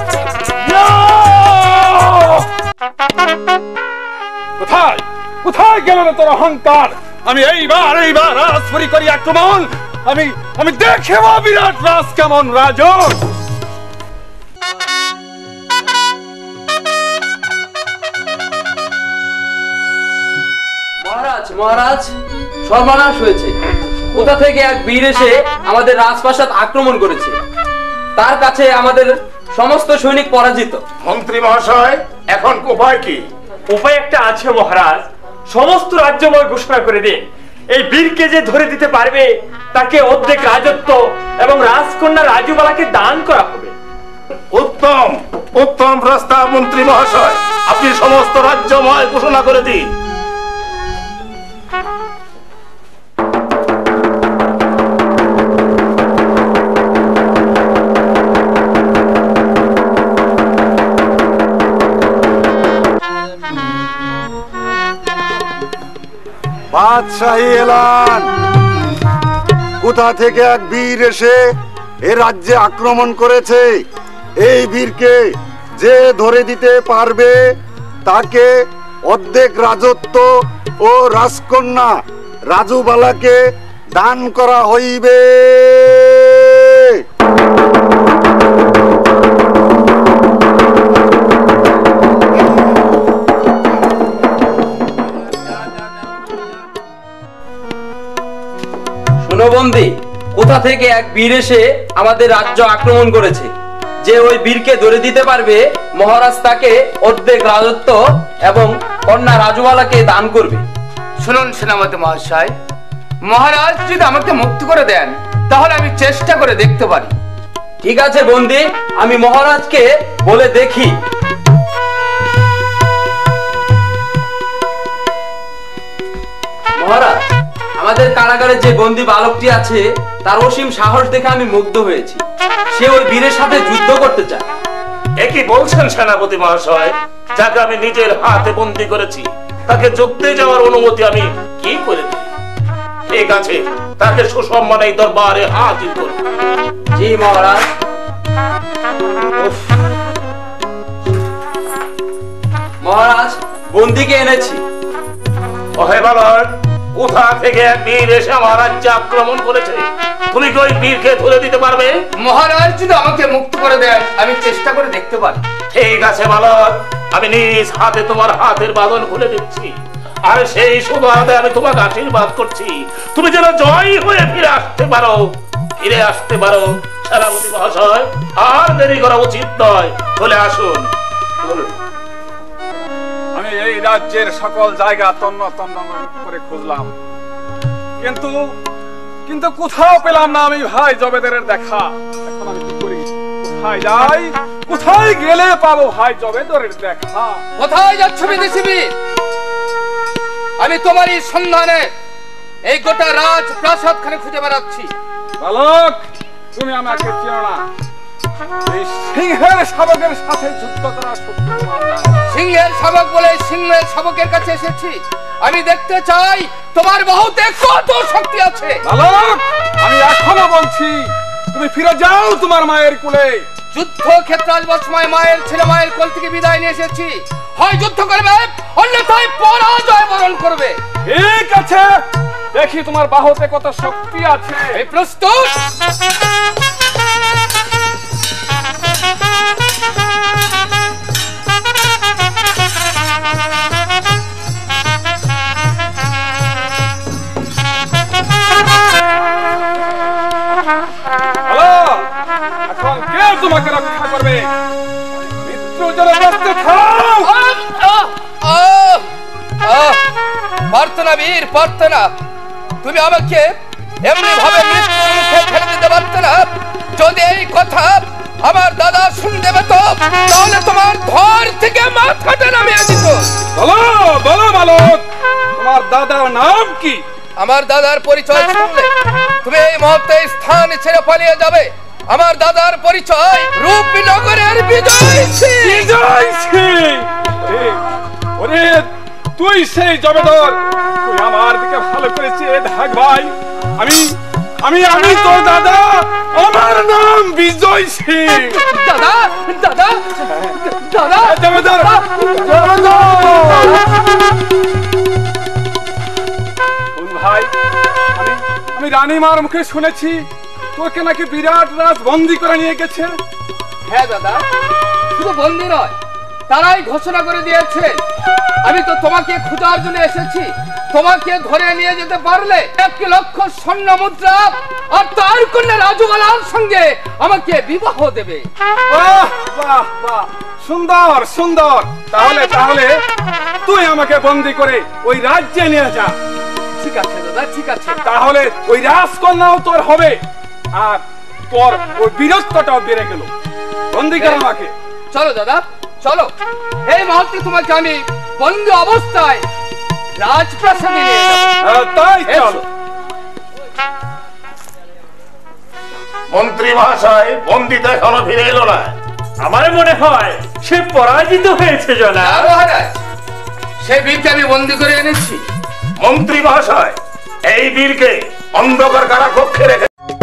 কোথায় কোথায় কোথায় গেল রে তোর অহংকার? আমি এইবার এইবার রাজপুরি করি আক্রমণ। আমি আমি দেখব বিরাট রাজ কেমন রাজন। মহারাজ মহারাজ সর্বনাশ হয়েছে। কোথা থেকে এক বীর এসে আমাদের রাজপ্রাসাদ আক্রমণ করেছে। তার কাছে আমাদের সমস্ত সৈনিক পরাজিত। মন্ত্রী মহাশয়, এখন উপায় কি? উপায় একটা আছে মহারাজ, সমস্ত রাজ্যময় ঘোষণা করে দিন। এই বীরকে যে ধরে দিতে পারবে তাকে অর্ধেক রাজত্ব এবং রাজকন্যা রাজুবালাকে দান করা হবে। উত্তম উত্তম প্রস্তাব মন্ত্রী মহাশয়, আপনি সমস্ত রাজ্যময় ঘোষণা করে দিন। বাদশাহী এলান, কোথা থেকে এক বীর এসে এ রাজ্যে আক্রমণ করেছে। এই বীরকে যে ধরে দিতে পারবে তাকে অর্ধেক রাজত্ব ও রাজকন্যা রাজুবালাকে দান করা হইবে। বন্দী, কোথা থেকে এক বীর এসে আমাদের রাজ্য আক্রমণ করেছে। যে ওই বীরকে ধরে দিতে পারবে মহারাজ তাকে অর্ধেক রাজত্ব এবং কন্যা রাজুবালাকে দান করবে। শুনুন সেনাপতি মহাশয়, মহারাজ যদি আমাকে মুক্ত করে দেন তাহলে আমি চেষ্টা করে দেখতে পারি। ঠিক আছে বন্দী, আমি মহারাজকে বলে দেখি। মহারাজ, আমাদের কারাগারে যে বন্দী বালকটি আছে তার অসীম সাহস দেখে আমি মুগ্ধ হয়েছি। সে ওই বীরের সাথে যুদ্ধ করতে চায়। একই বলছেন সেনাপতি মহাশয়? যাকে আমি নিজের হাতে বন্দী করেছি তাকে যুদ্ধে যাওয়ার অনুমতি আমি কি করে দিই? ঠিক আছে, তাকে সুসম্মানে এই দরবারে হাজির করব। জি মহারাজ। মহারাজ, বন্দীকে এনেছি। ওহে বালক, কোথা থেকে এক বীর এসে আমার রাজ্যে আক্রমণ করেছে? তুমি কি ওই বীরকে ধরে দিতে পারবে? মহারাজ যদি আমাকে মুক্ত করে দেন আমি চেষ্টা করে দেখতে পারি। ঠিক আছে বালক, আমি নিজ হাতে তোমার হাতের বাঁধন খুলে দিচ্ছি। আর সেই শুভ হাতে আমি তোমাকে আশীর্বাদ করছি, তুমি যেন জয় হয়ে ফিরে আসতে পারো, ফিরে আসতে পারো। সেনাপতি মহাশয়, আর দেরি করা উচিত নয়, চলে আসুন। আমি এই রাজ্যের সকল জায়গা তন্ন তন্ন করে খুঁজলাম, কিন্তু কিন্তু কোথাও পেলাম না আমি ভাই জবেদের দেখা। এখন আমি কি করি? কোথায় যাই? কোথায় গেলে পাবো ভাই জবেদের দেখা? কোথায় যাচ্ছ বিদেশি বীর? আমি তোমারই সন্ধানে এই গোটা রাজ প্রাসাদ খানে খুঁজে বেড়াচ্ছি। বালক, তুমি আমাকে চেনো না। এই সিংহের শাবকের সাথে যুদ্ধ করা শক্তি তোমার নাই। সিংহের শাবক বলে সিংহের শাবকের কাছে এসেছি। আমি দেখতে চাই তোমার বাহুতে কত শক্তি আছে। বালক, আমি এখনো বলছি তুমি ফিরে যাও তোমার মায়ের কোলে। যুদ্ধ ক্ষেত্রে আসবার সময় মায়ের ছেলে মায়ের কোল থেকে বিদায় নিয়ে এসেছি। হয় যুদ্ধ করবে অন্যথায় পরাজয় বরণ করবে। ঠিক আছে, দেখি তোমার বাহুতে কত শক্তি আছে। এই প্রস্তুত? এখন কে তোমাকে রক্ষা করবে? মৃত্যু যেন ব্যস্ত থাও। পারতো না বীর, পারতো না। তুমি আমাকে এমনি ভাবে মৃত্যুর মুখে ফেলে দিতে পারতো না। যদি এই কথা আমার দাদা শুনতে পেত তাহলে তোমার ধর থেকে মাথাটা নামিয়ে দিত। বলো বলো বালক, তোমার দাদার নাম কি? আমার দাদার পরিচয় শুনলে তুমি এই মুহূর্তে স্থান ছেড়ে পালিয়ে যাবে। আমার দাদার পরিচয় রূপনগরের বিজয় সিং। বিজয় সিং? ওরে, তুই সেই জবেদর? তুই আমার দিকে ভালো করে চেয়ে দেখ ভাই। আমি আমি আমি তোর দাদা, আমার নাম বিজয় সিং। দাদা দাদা দাদা জবেদর, জবেদর। ভাই, আমি আমি রানীমার মুখে শুনেছি তোকে নাকি বিরাট রাজ বন্দি করে নিয়ে গেছে। হ্যাঁ দাদা, শুধু বন্দি নয়, তারাই ঘোষণা করে দিয়েছে আমি তো তোমাকে খোঁজার জন্য এসেছি, তোমাকে ধরে নিয়ে যেতে পারলে এক লক্ষ স্বর্ণ মুদ্রা আর তার কন্যা রাজুবালার সঙ্গে আমাকে বিবাহ দেবে। বাহ বাহ বাহ, সুন্দর সুন্দর। তাহলে তাহলে তুই আমাকে বন্দি করে ওই রাজ্যে নিয়ে যা। ঠিক আছে দাদা, ঠিক আছে। তাহলে ওই রাজকন্যাও তোর হবে আর তোর ওই বীরত্বটাও বেড়ে গেল। বন্দি কর আমাকে। চলো দাদা, চলো। এই মুহূর্তে তোমাকে আমি বন্দি অবস্থায় রাজপ্রাসাদে নিয়ে যাব। তাই চলো। মন্ত্রী মহাশয়, বন্দি তো এখনো ফিরে এলো না। আমার মনে হয় সে পরাজিত হয়েছে জনাব। মহারাজ, সেই বীরকে আমি বন্দি করে এনেছি। মন্ত্রী মহাশয়, এই বীরকে অন্ধকার কারা কক্ষে রেখে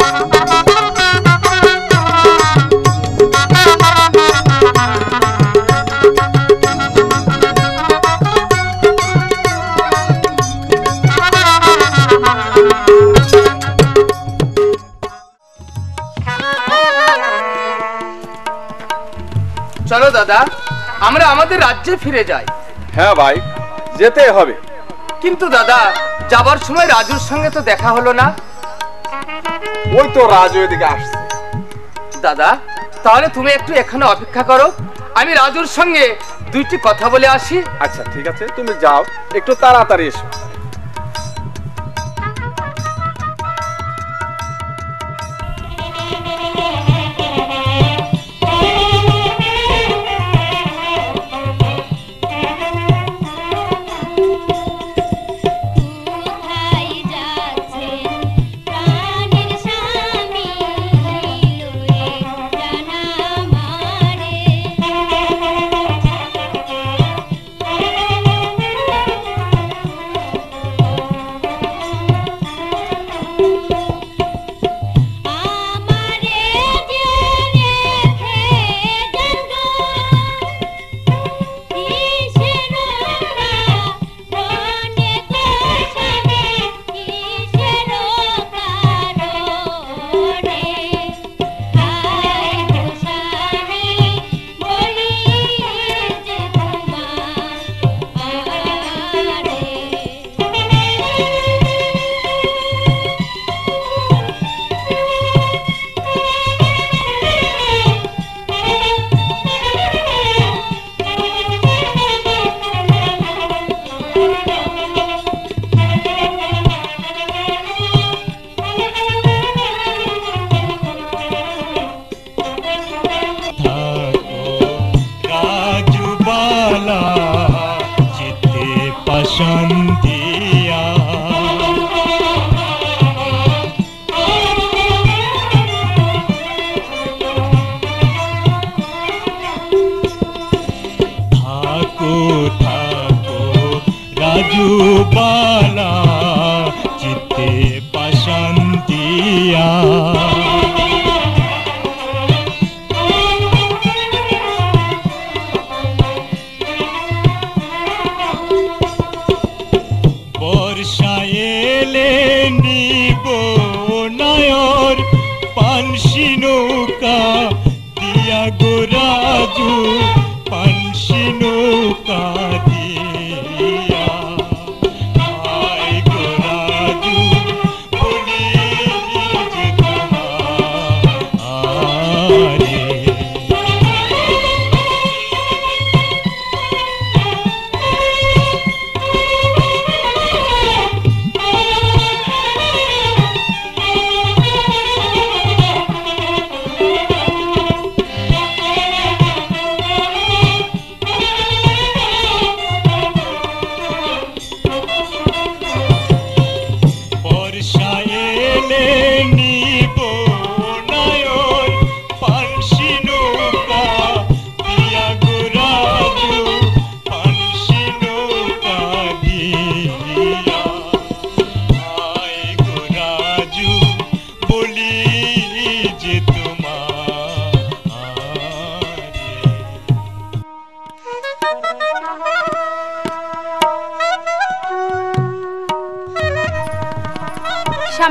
চলো দাদা, আমরা আমাদের রাজ্যে ফিরে যাই। হ্যাঁ ভাই, যেতে হবে। কিন্তু দাদা, যাবার সময় রাজুর সঙ্গে তো দেখা হলো না। ওই তো রাজু এদিকে আসছে। দাদা, তাহলে তুমি একটু এখানে অপেক্ষা করো, আমি রাজুর সঙ্গে দুইটি কথা বলে আসি। আচ্ছা ঠিক আছে, তুমি যাও, একটু তাড়াতাড়ি এসো।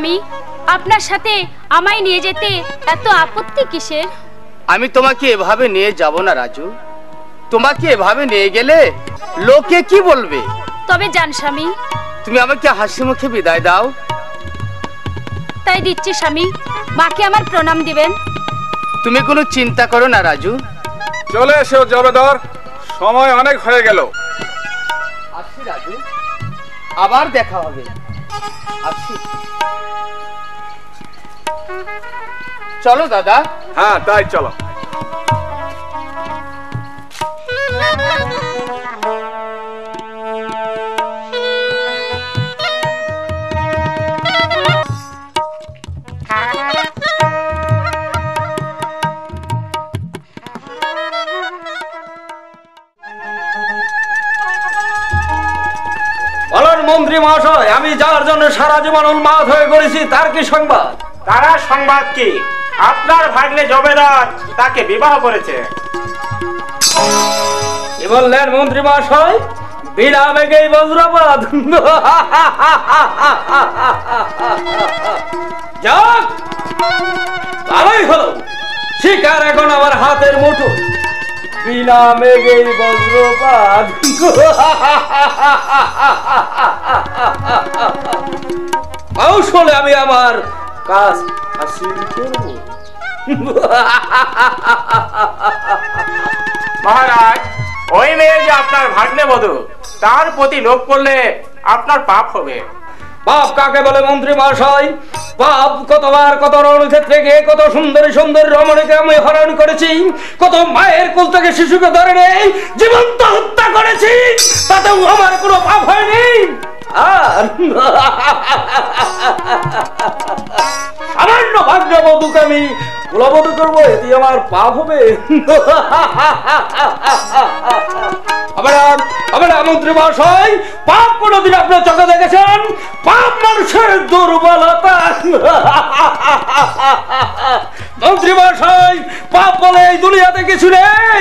স্বামী, আপনার সাথে আমায় নিয়ে যেতে এত আপত্তি কিসের? আমি তোমাকে এভাবে নিয়ে যাব না রাজু। তোমাকে এভাবে নিয়ে গেলে লোকে কি বলবে? তবে যান স্বামী। তুমি আমাকে হাসি মুখে বিদায় দাও। তাই দিচ্ছি স্বামী, মাকে আমার প্রণাম দিবেন। তুমি কোনো চিন্তা করো না রাজু। চলে এসো জবেদার, সময় অনেক হয়ে গেল। আসি রাজু, আবার দেখা হবে। আসি। চলো দাদা। হ্যাঁ তাই চলো। বলেন মন্ত্রী মহাশয়, আমি যার জন্য সারা জীবন উন্মাদ হয়ে করেছি তার কি সংবাদ? তারা সংবাদ কি? আপনার ভাগ্নে জবেদার তাকে বিবাহ করেছে। কি বললেন মন্ত্রী মহাশয়? বিনা বেগেই বজ্রপাত। যাক, ভালোই হলো, শিকার এখন আমার হাতের মুঠো। বিনা মেঘেই বজ্রপাত। কৌশলে আমি আমার কাজ হাসিল করব। মহারাজ, ওই মেয়ে যে আপনার ভাগ্নে বধূ, তার প্রতি লোভ করলে আপনার পাপ হবে। পাপ কাকে বলে মন্ত্রী মহাশয়? পাপ কতবার কত রণক্ষেত্রে গিয়ে কত সুন্দরী সুন্দরী রমণীকে আমি হরণ করেছি, কত মায়ের কোল থেকে শিশুকে ধরে নেই জীবন্ত হত্যা করেছি, তাতেও আমার কোনো পাপ হয়নি। আর সামান্য ভাগ্য বধূকে আমি কুলবধূ করবো, এটি আমার পাপ হবে? মন্ত্রী মহাশয়, পাপ কোনদিন আপনার চোখে দেখেছেন? পাপ মানুষের দুর্বলতা। মন্ত্রী মহাশয়, পাপ বলে এই দুনিয়াতে কিছু নেই।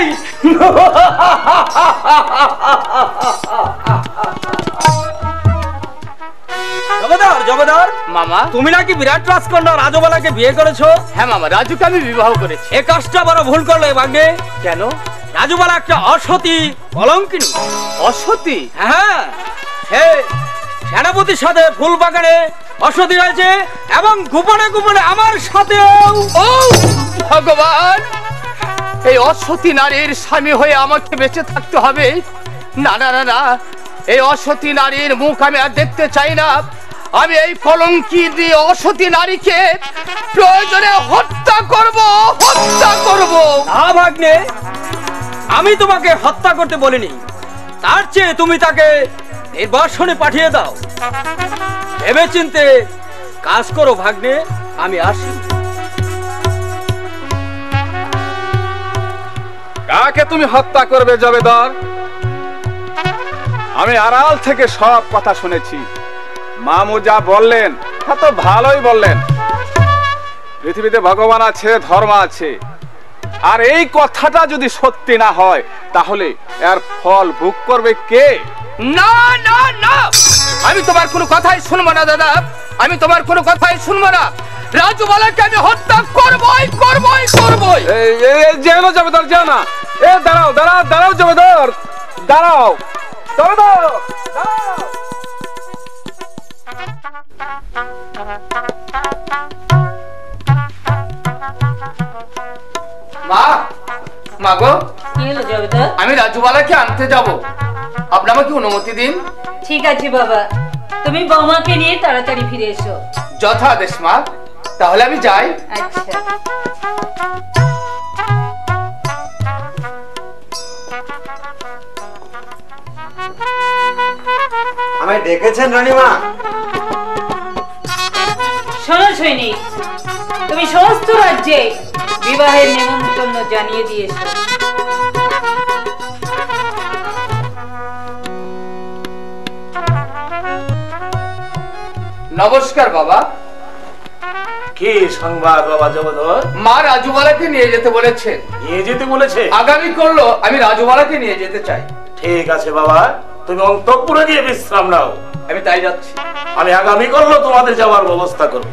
জমিদার, জমিদার মামা, তুমি নাকি বিরাট রাজকন্যা রাজবালাকে বিয়ে করেছো? হ্যাঁ মামা, রাজুকে আমি বিবাহ করেছি। এ কাজটা বড় ভুল করলে ভাগ্নে। কেন? রাজুবালা একটা অসতী কলঙ্কিনী। অসতী? হ্যাঁ, সে সেনাপতির সাথে ফুল বাগানে অসতী হয়েছে এবং গোপনে গোপনে আমার সাথেও। ও ভগবান, এই অসতী নারীর স্বামী হয়ে আমাকে বেঁচে থাকতে হবে? না না না না, এই অসতী নারীর মুখ আমি আর দেখতে চাই না। আমি এই কলঙ্কি দিয়ে অসতী নারীকে প্রয়োজনে হত্যা করব, হত্যা করব। না ভাগ্নে, আমি তোমাকে হত্যা করতে বলিনি। তার চেয়ে তুমি তাকে নির্বাসনে পাঠিয়ে দাও। ভেবে চিন্তে কাজ করো ভাগ্নে, আমি আসি। কাকে তুমি হত্যা করবে জবেদার? আমি আড়াল থেকে সব কথা শুনেছি। মামু যা বললেন তা তো ভালোই বললেন। পৃথিবীতে ভগবান আছে, ধর্ম আছে, আর এই কথাটা যদি সত্যি না হয় তাহলে এর ফল ভোগ করবে কে? না না না, আমি তোমার কোনো কথাই শুনবো না দাদা, আমি তোমার কোনো কথাই শুনবো না। রাজুবালাকে আমি হত্যা করবই করবই করবই। যেন জবেদার, যেও না। এ দাঁড়াও দাঁড়াও দাঁড়াও জবেদার, দাঁড়াও জবেদার, দাঁড়াও। মা, মা গো, কি হলো জবেদার? আমি রাজুবালাকে আনতে যাব, আপনি আমাকে অনুমতি দিন। ঠিক আছে বাবা, তুমি বৌমাকে নিয়ে তাড়াতাড়ি ফিরে এসো। যথা আদেশ মা, তাহলে আমি যাই। আচ্ছা। আমায় ডেকেছেন রানীমা? শোনো সৈনিক, তুমি সমস্ত রাজ্যে বিবাহের নিমন্ত্রণ জানিয়ে দিয়েছো। নমস্কার বাবা। কি সংবাদ বাবা জবদর? মা রাজুবালাকে নিয়ে যেতে বলেছেন। নিয়ে যেতে বলেছে? আগামী করলো আমি রাজুবালাকে নিয়ে যেতে চাই। ঠিক আছে বাবা, তুমি অন্তঃপুরে গিয়ে বিশ্রাম নাও। আমি তাই যাচ্ছি। আমি আগামী কালও তোমাদের যাওয়ার ব্যবস্থা করব।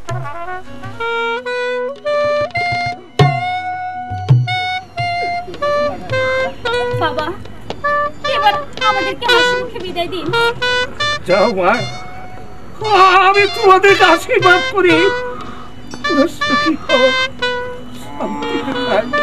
বাবা, এবার আমাদেরকে হাসি মুখে বিদায় দিন। যাও মা, আমি তোমাদেরকে আশীর্বাদ করি। তোমরা সুখী হও, শান্তিতে থাকো।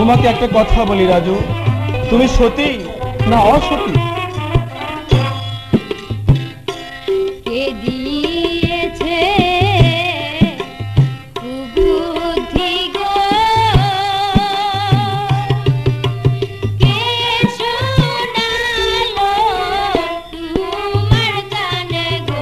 তোমাকে একটা কথা বলি রাজু, তুমি সতী না অসতী? কে দিয়েছে কুবুদ্ধি গো, কে শোনালো তোমার কানে গো,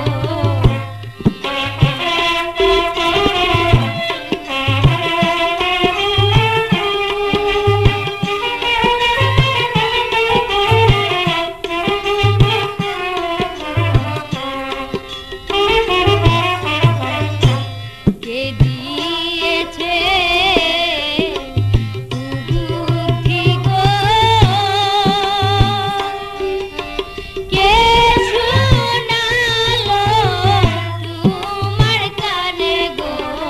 কে দিয়েছে কুবুদ্ধি গো, কে শোনালো তোমার কানে গো,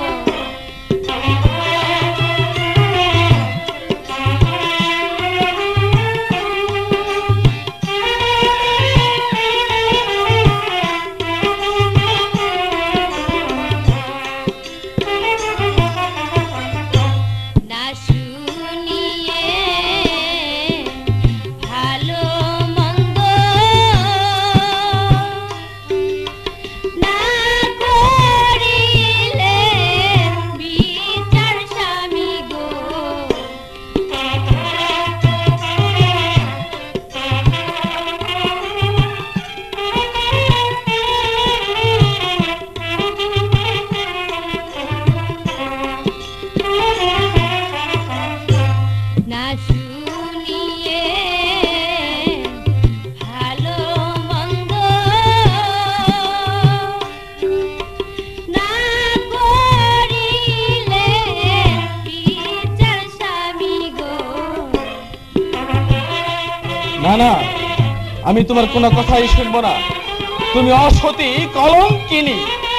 না শুনিয়ে ভালো মন্দ, না করিলে বিচার স্বামী গো, না শুনিয়ে ভালো মন্দ, না করিলে বিচার স্বামী গো, না না, আমি তোমার কোনো কথাই শুনবো না। তুমি অসতী, কলঙ্কিনী।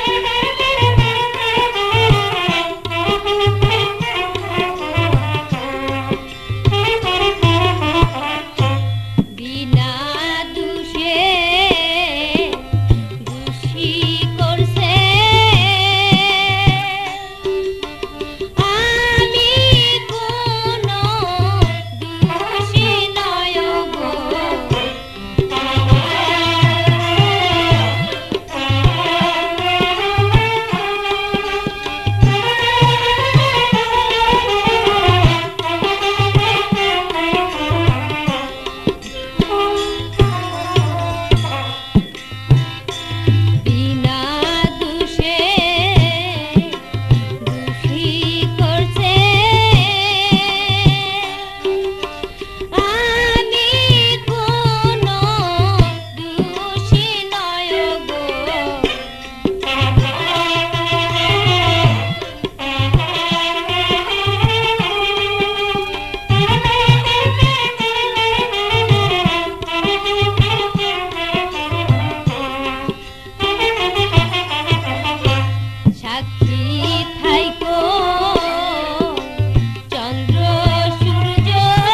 বিনা দোষে দোষী করছে, আমি কোনো দোষী নয় গো, বিনা দোষে দোষী করছে, আমি কোনো দোষী নয় গো, সাক্ষী থাইকো চন্দ্র সূর্য,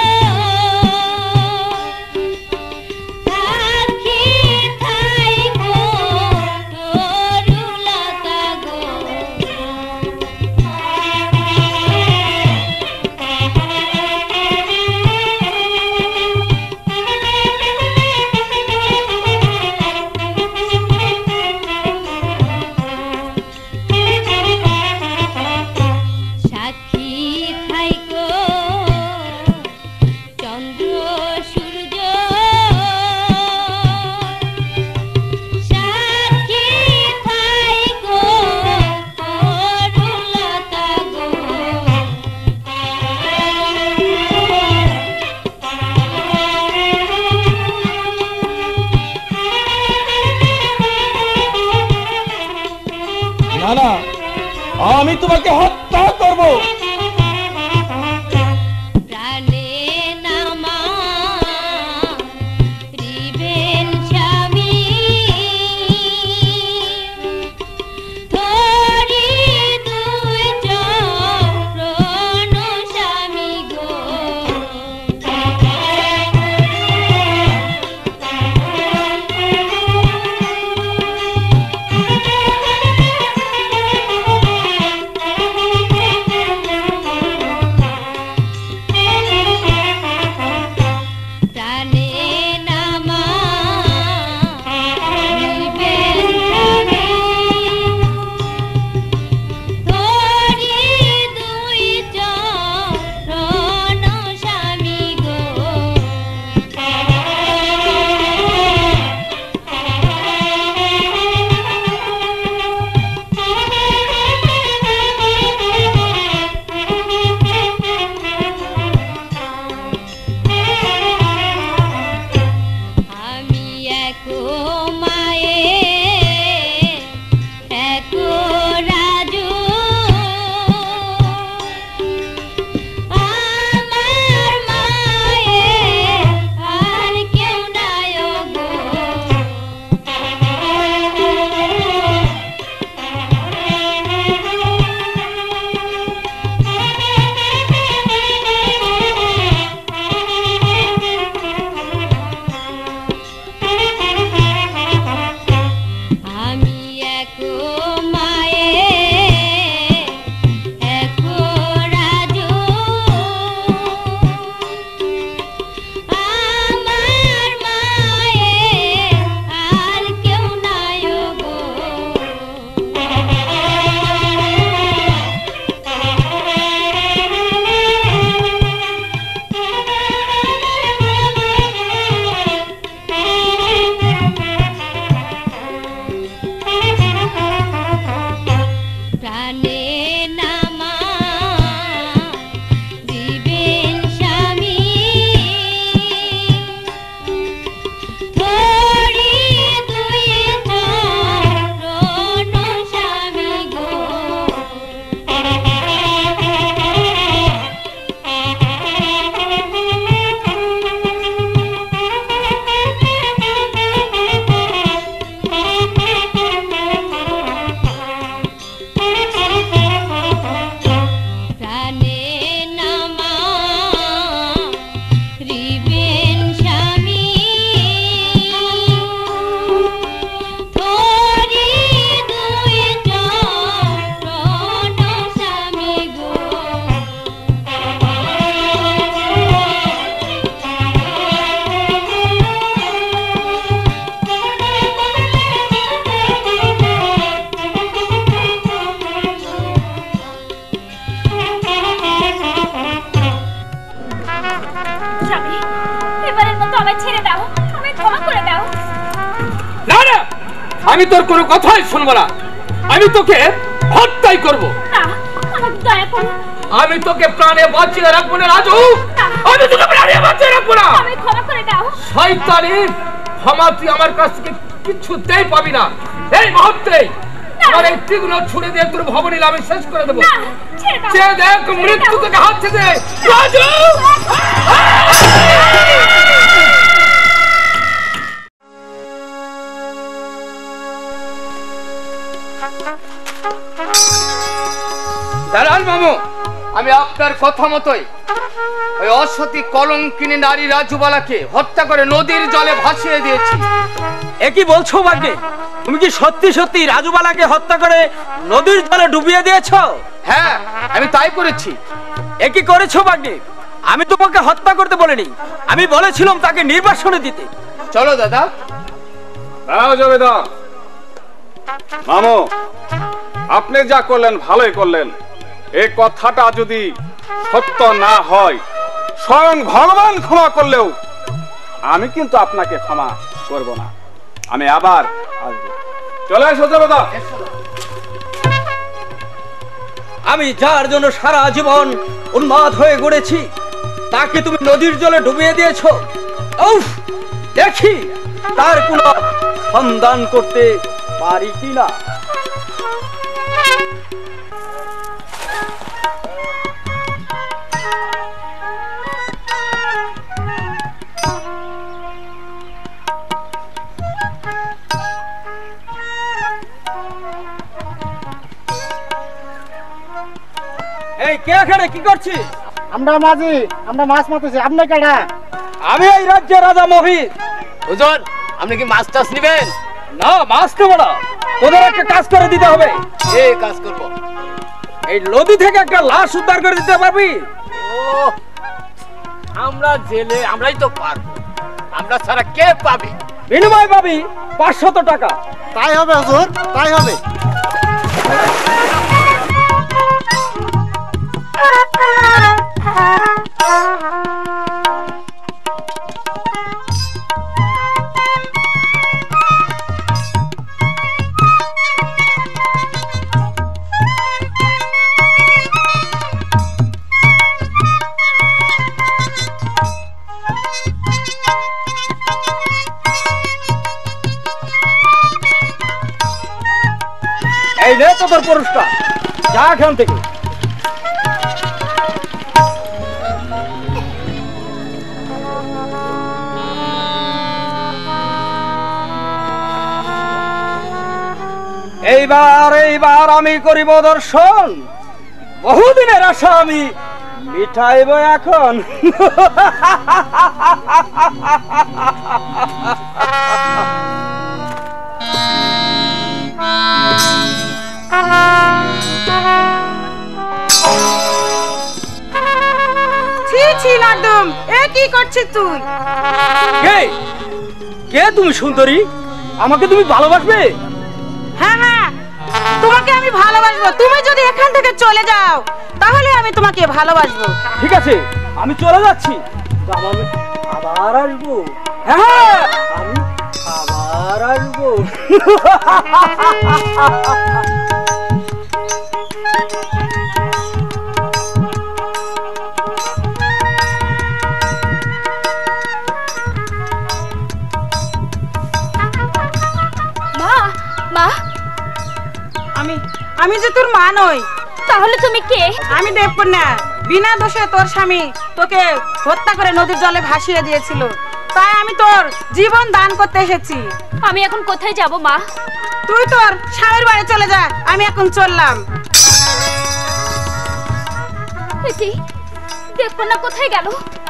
সাক্ষী থাইকো তরুলতা গো, সাক্ষী থাইকো চন্দ্র সূর্য, সাক্ষী থাইকো তরুলতা গো, না না, আমি তোমাকে হত্যা করবো। প্রাণে নামা রিবেন স্বামী, ধরি দুই চরণ স্বামী গো, দেখো রাজু আমার মায়ের আর কেউ নাই গো আমি একো মায়ের একো রাজু আমার মায়ের আর কেউ নাই গো প্রাণে নামা দিবেন স্বামী ধরি দুই চরণ স্বামী গো প্রাণে নামা রিবেন স্বামী ধরি দুই চরণ স্বামী গো স্বামী এবারের মতো আমায় ছেড়ে দাও আমায় ক্ষমা করে দাও না না আমি তোর কোনো কথাই শুনবো না আমি তোকে হত্যাই করব না আমাকে দয়া করো আমি তোকে প্রাণে বাঁচিয়ে রাখবো না রাজু আমি তোকে প্রাণে বাঁচিয়ে রাখবো না আমায় ক্ষমা করে দাও শয়তানি ক্ষমা তুই আমার কাছ থেকে কিছুতেই পাবি না এই মুহূর্তে আমার এই তীক্ষ্ণ ছুরি দিয়ে তোর ভবনীলা আমি শেষ করে দেবো ছেড়ে দাও চেয়ে দেখ মৃত্যু তোকে হাত থেকে রাজু দালাল মামু আমি আপনার কথা মতোই ওই অসতী কলঙ্কিনী নারী রাজুবালাকে হত্যা করে নদীর জলে ভাসিয়ে দিয়েছি। এ কি বলছো বাগ্নে? তুমি কি সত্যি সত্যি রাজুবালাকে হত্যা করে নদীর জলে ডুবিয়ে দিয়েছো? হ্যাঁ আমি তাই করেছি। এ কি করেছো বাগ্নে? আমি তোমাকে হত্যা করতে বলিনি, আমি বলেছিলাম তাকে নির্বাসনে দিতে। চলো দাদা। দাঁড়াও জমিদার মামু, আপনি যা করলেন ভালোই করলেন। এই কথাটা যদি সত্য না হয় স্বয়ং ভগবান ক্ষমা করলেও আমি কিন্তু আপনাকে ক্ষমা করব না। আমি আবার আসবো। চলে এসো জমিদার। আমি যার জন্য সারা জীবন উন্মাদ হয়ে গড়েছি তাকে তুমি নদীর জলে ডুবিয়ে দিয়েছো। উফ, দেখি তার কোনো সন্ধান করতে পারি কিনা। এই কে এখানে কি করছিস? আমরা মাঝি, আমরা মাছ মারতেছি। আপনি কেডা? আমি এই রাজ্যের রাজা মহিত। হুজুর আপনি কি মাছ টাছ নিবেন? না, মাছ নেব না, তোদের একটা কাজ করে দিতে হবে। এই কাজ করব। এই নদী থেকে একটা লাশ উদ্ধার করে দিতে পারবি? ও আমরা জেলে আমরাই তো পারবো, আমরা ছাড়া কে পাবে? বিনিময় পাবি পাঁচশত টাকা। তাই হবে হুজুর, তাই হবে। এই নে তো তোর পুরস্কার, যা এখান থেকে। এইবার এইবার আমি করিব দর্শন, বহুদিনের আশা আমি মিটাইব এখন। ছি ছি নাদম, এ কি করছিস তুই? কে কে তুমি সুন্দরী? আমাকে তুমি ভালোবাসবে? হ্যাঁ হ্যাঁ, তোমাকে আমি ভালোবাসবো। তুমি যদি এখান থেকে চলে যাও তাহলে আমি তোমাকে ভালোবাসবো। ঠিক আছে, আমি চলে যাচ্ছি, আমি আবার আসবো। হ্যাঁ, আমি আবার আসবো। মা, মা, আমি আমি যে তোর মা নই। তাহলে তুমি কে? আমি দেবকন্যা। বিনা দোষে তোর স্বামী তোকে হত্যা করে নদীর জলে ভাসিয়ে দিয়েছিল, তাই আমি তোর জীবন দান করতে এসেছি। আমি এখন কোথায় যাব মা? তুই তোর স্বামীর বাড়ি চলে যা, আমি এখন চললাম। কি দেবকন্যা কোথায় গেল?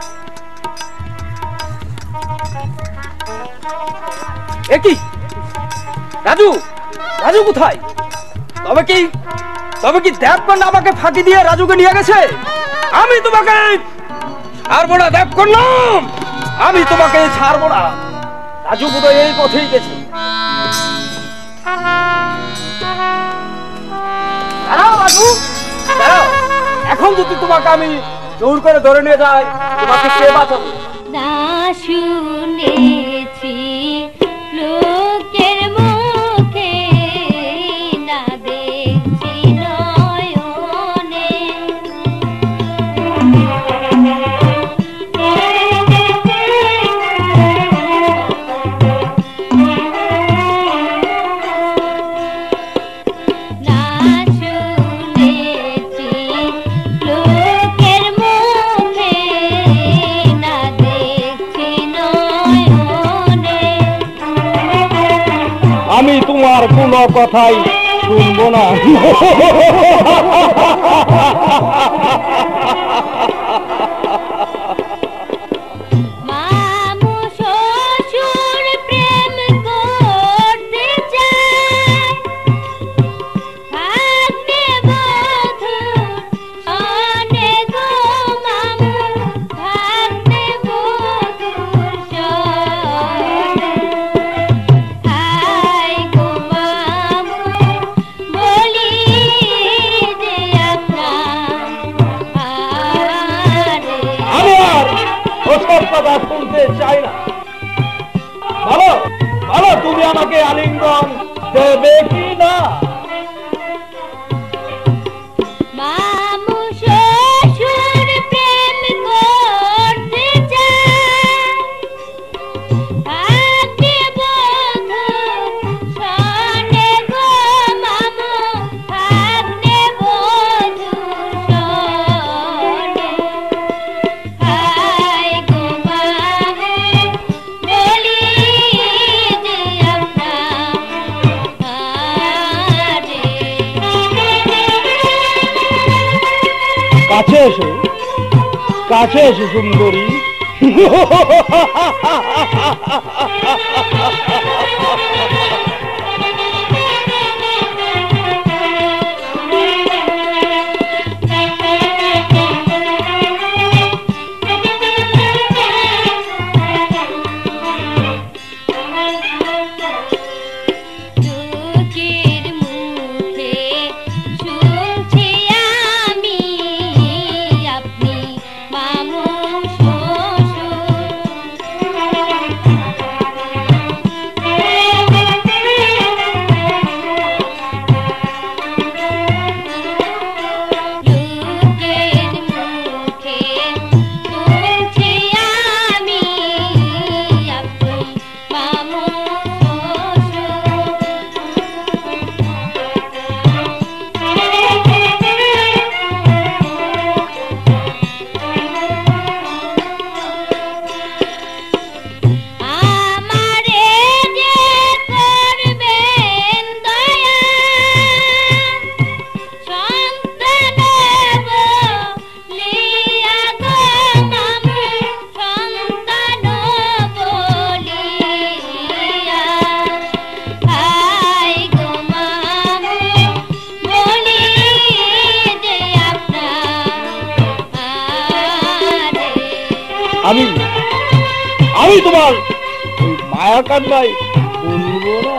এ কি রাজু, রাজু কোথায়? তবে কি তবে কি দেবকন্যা আমাকে ফাঁকি দিয়ে রাজুকে নিয়ে গেছে? আমি তোমাকে ছাড়বো না দেবকন্যা, আমি তোমাকে ছাড়বো না। রাজু বোধহয় এই পথেই গেছে। দাঁড়াও রাজু, দাঁড়াও। এখন যদি তোমাকে আমি জোর করে ধরে নিয়ে যাই, তোমাকে কে বাঁচাবে? না শুনেছি লোকের মুখে, না দেখছি নয়নে, না শুনেছি লোকের মুখে, না দেখছি নয়নে। আমি তোমার কোনো কথাই শুনবো না। মামু শ্বশুর প্রেম করতে চায়, ভাগ্নে বধূ শোনে গো মামু, ভাগ্নে বধূর শোনে। হায় গো মামু, বলি যে আপনার আরে। আমি আর ওসব কথা শুনতে চাই না। বলো বলো, তুমি আমাকে আলিঙ্গন দেবে কি না? মামু শ্বশুর প্রেম করতে চায়, ভাগ্নে বধূ শোনে গো মামু, ভাগ্নে বধূর শোনে। হায় গো মামু, বলি যে আপনার আরে। কাছে এসো, কাছে এসো সুন্দরী। দুঃখের মুখে শুনছি আমি, আপনি মামু শ্বশুর। আমি আমি তোমার মায়া কান্নাই বলবো না।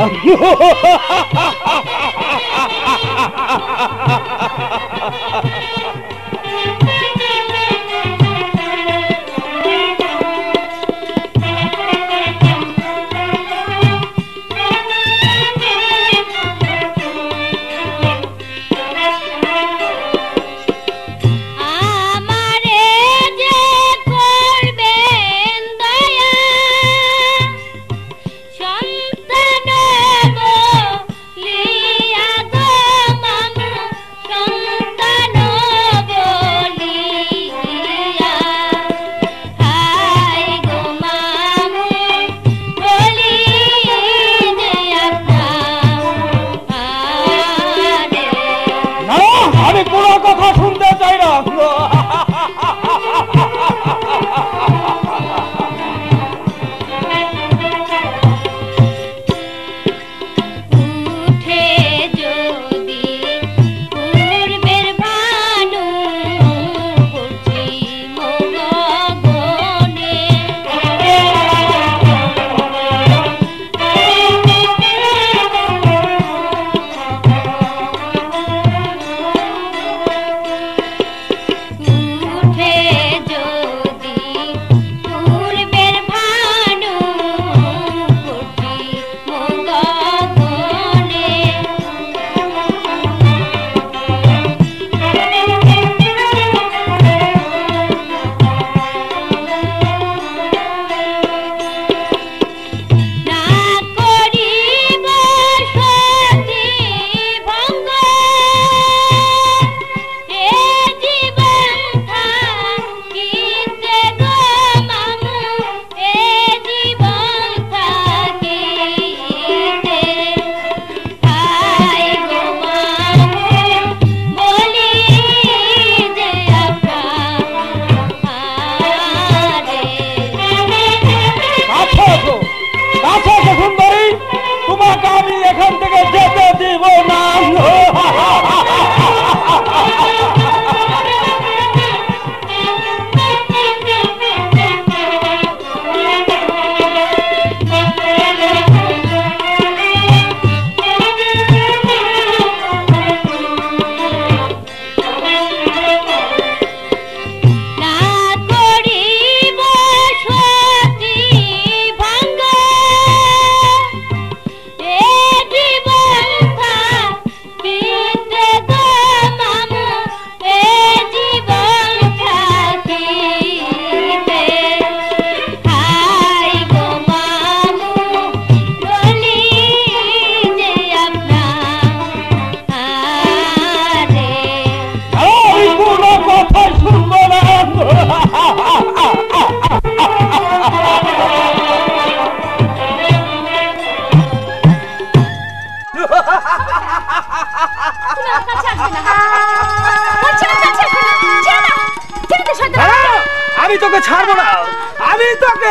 আমি তোকে ছাড়বো না, আমি তোকে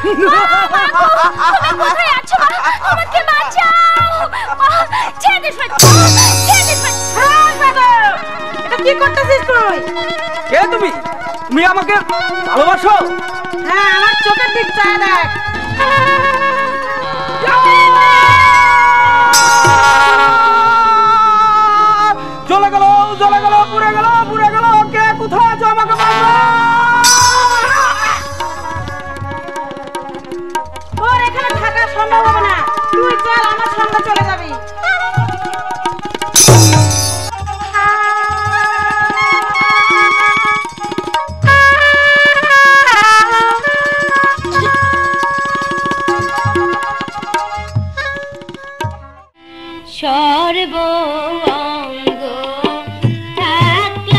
কোথায় আছো মা? আমাকে বাঁচাও মা, ছেড়ে দে সত্যি, ছেড়ে দে সত্যি। এটা কি করতেছিস তুই? কে তুমি? তুমি আমাকে ভালোবাসো? হ্যাঁ, আমার চোখের দিক চায় দেখ। জ্বলে গেল, জ্বলে গেল, পুড়ে গেল, পুড়ে গেল। কে কোথায় আছো? আমাকে বাঁচাও। তোর এখানে থাকা সম্ভব হবে না, তুই চল আমার সঙ্গে চলে যাবি। সর্ব অঙ্গ থাকলে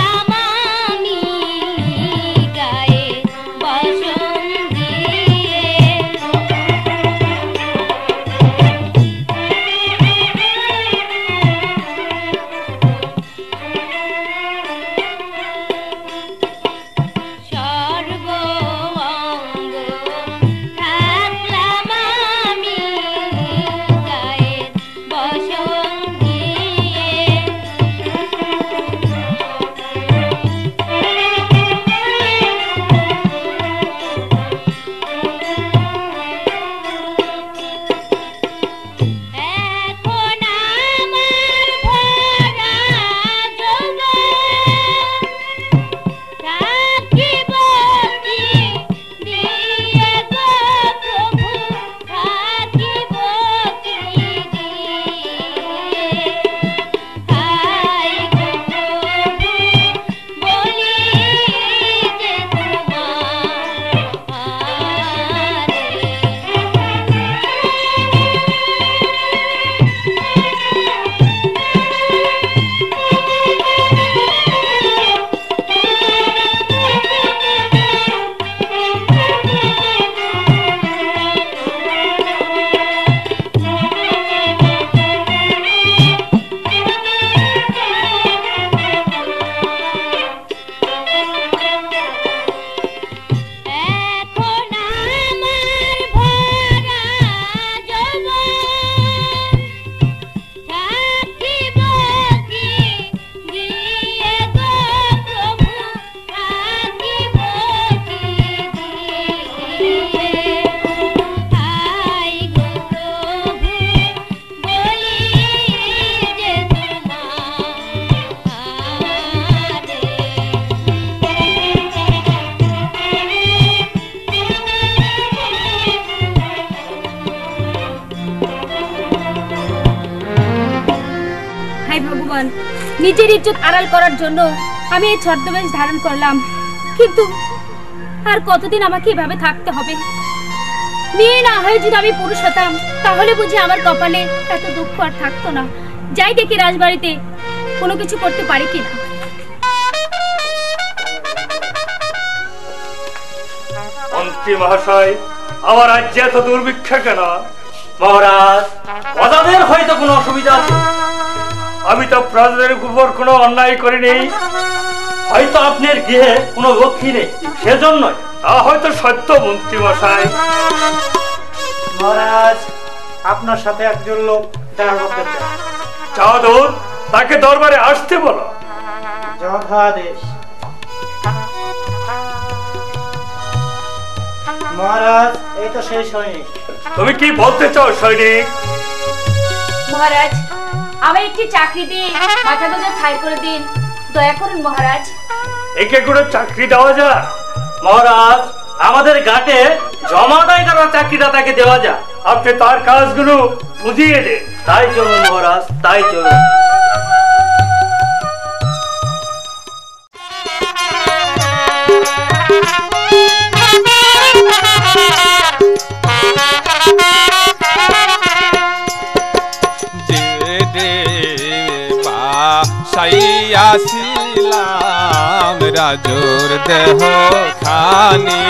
নিজের ইজ্জত আড়াল করার জন্য আমি এই ছদ্মবেশ ধারণ করলাম, কিন্তু আর কতদিন আমাকে এভাবে থাকতে হবে? মেয়ে না হয়ে যদি আমি পুরুষ হতাম তাহলে বুঝি আমার কপালে এত দুঃখ আর থাকতো না। যাই দেখি রাজবাড়িতে কোনো কিছু করতে পারি কিনা। মন্ত্রী মহাশয়, আমার রাজ্যে এত দুর্ভিক্ষ কেন? মহারাজ, প্রজাদের হয়তো কোনো অসুবিধা আছে। আমি তো প্রজাদের উপর কোনো অন্যায় করিনি। হয়তো আপনার গৃহে কোনো লক্ষ্মী নেই, সেজন্য। তা হয়তো সত্য মন্ত্রী মশাই। মহারাজ, আপনার সাথে একজন লোক দেখা করতে চায়। চাঁদুর, তাকে দরবারে আসতে বলো। যথাদেশ। মহারাজ, এই তো সেই সৈনিক। তুমি কি বলতে চাও সৈনিক? মহারাজ, আমায় একটি চাকরি দিয়ে মাথা গোজা ঠাই করে দিন, দয়া করুন মহারাজ। একে কোনো চাকরি দেওয়া যায়? মহারাজ, আমাদের ঘাটে জমাদাই করার চাকরিটা তাকে দেওয়া যায়। আপনি তার কাজগুলো বুঝিয়ে দেন। তাই চলুন মহারাজ, তাই চলুন। সাইয়াছিলাম রাজুর দেহ খানি,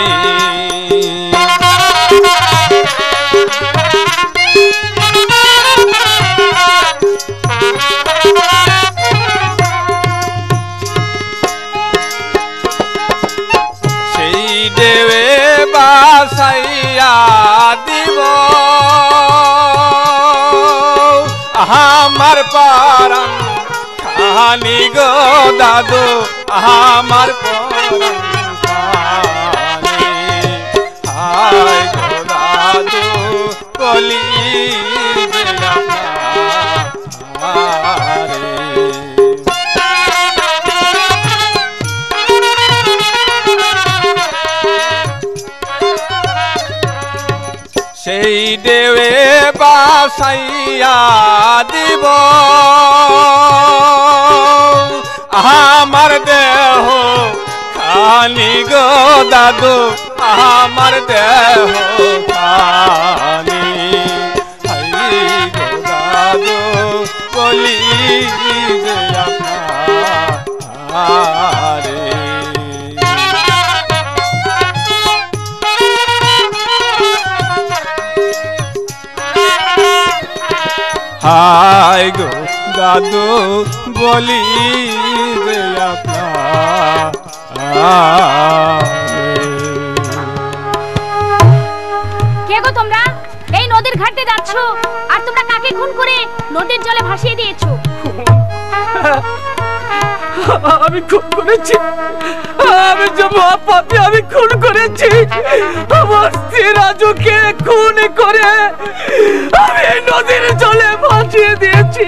সেই দেবে বাসাইয়া দিব আমার পারান খানি গো দাদু, আমার পরাণ খানি। হায় গো দাদু, কলি যে আপনারে। সেই দেবে বাসাইয়া দিব আমার দেহ খানি গো দাদু, আমার দেহ খানি। হাই গো দাদু, কলি যে আপনারে। হাই গো দাদু, বলি যে কে গো তোমরা? এই নদীর ঘাটে যাচ্ছ আর তোমরা কাকে খুন করে নদীর জলে ভাসিয়ে দিয়েছো? আমি খুন করেছি, আমি যে মহাপাপী, আমি খুন করেছি। আমার স্ত্রী রাজুকে খুন করে আমি নদীর জলে ভাসিয়ে দিয়েছি।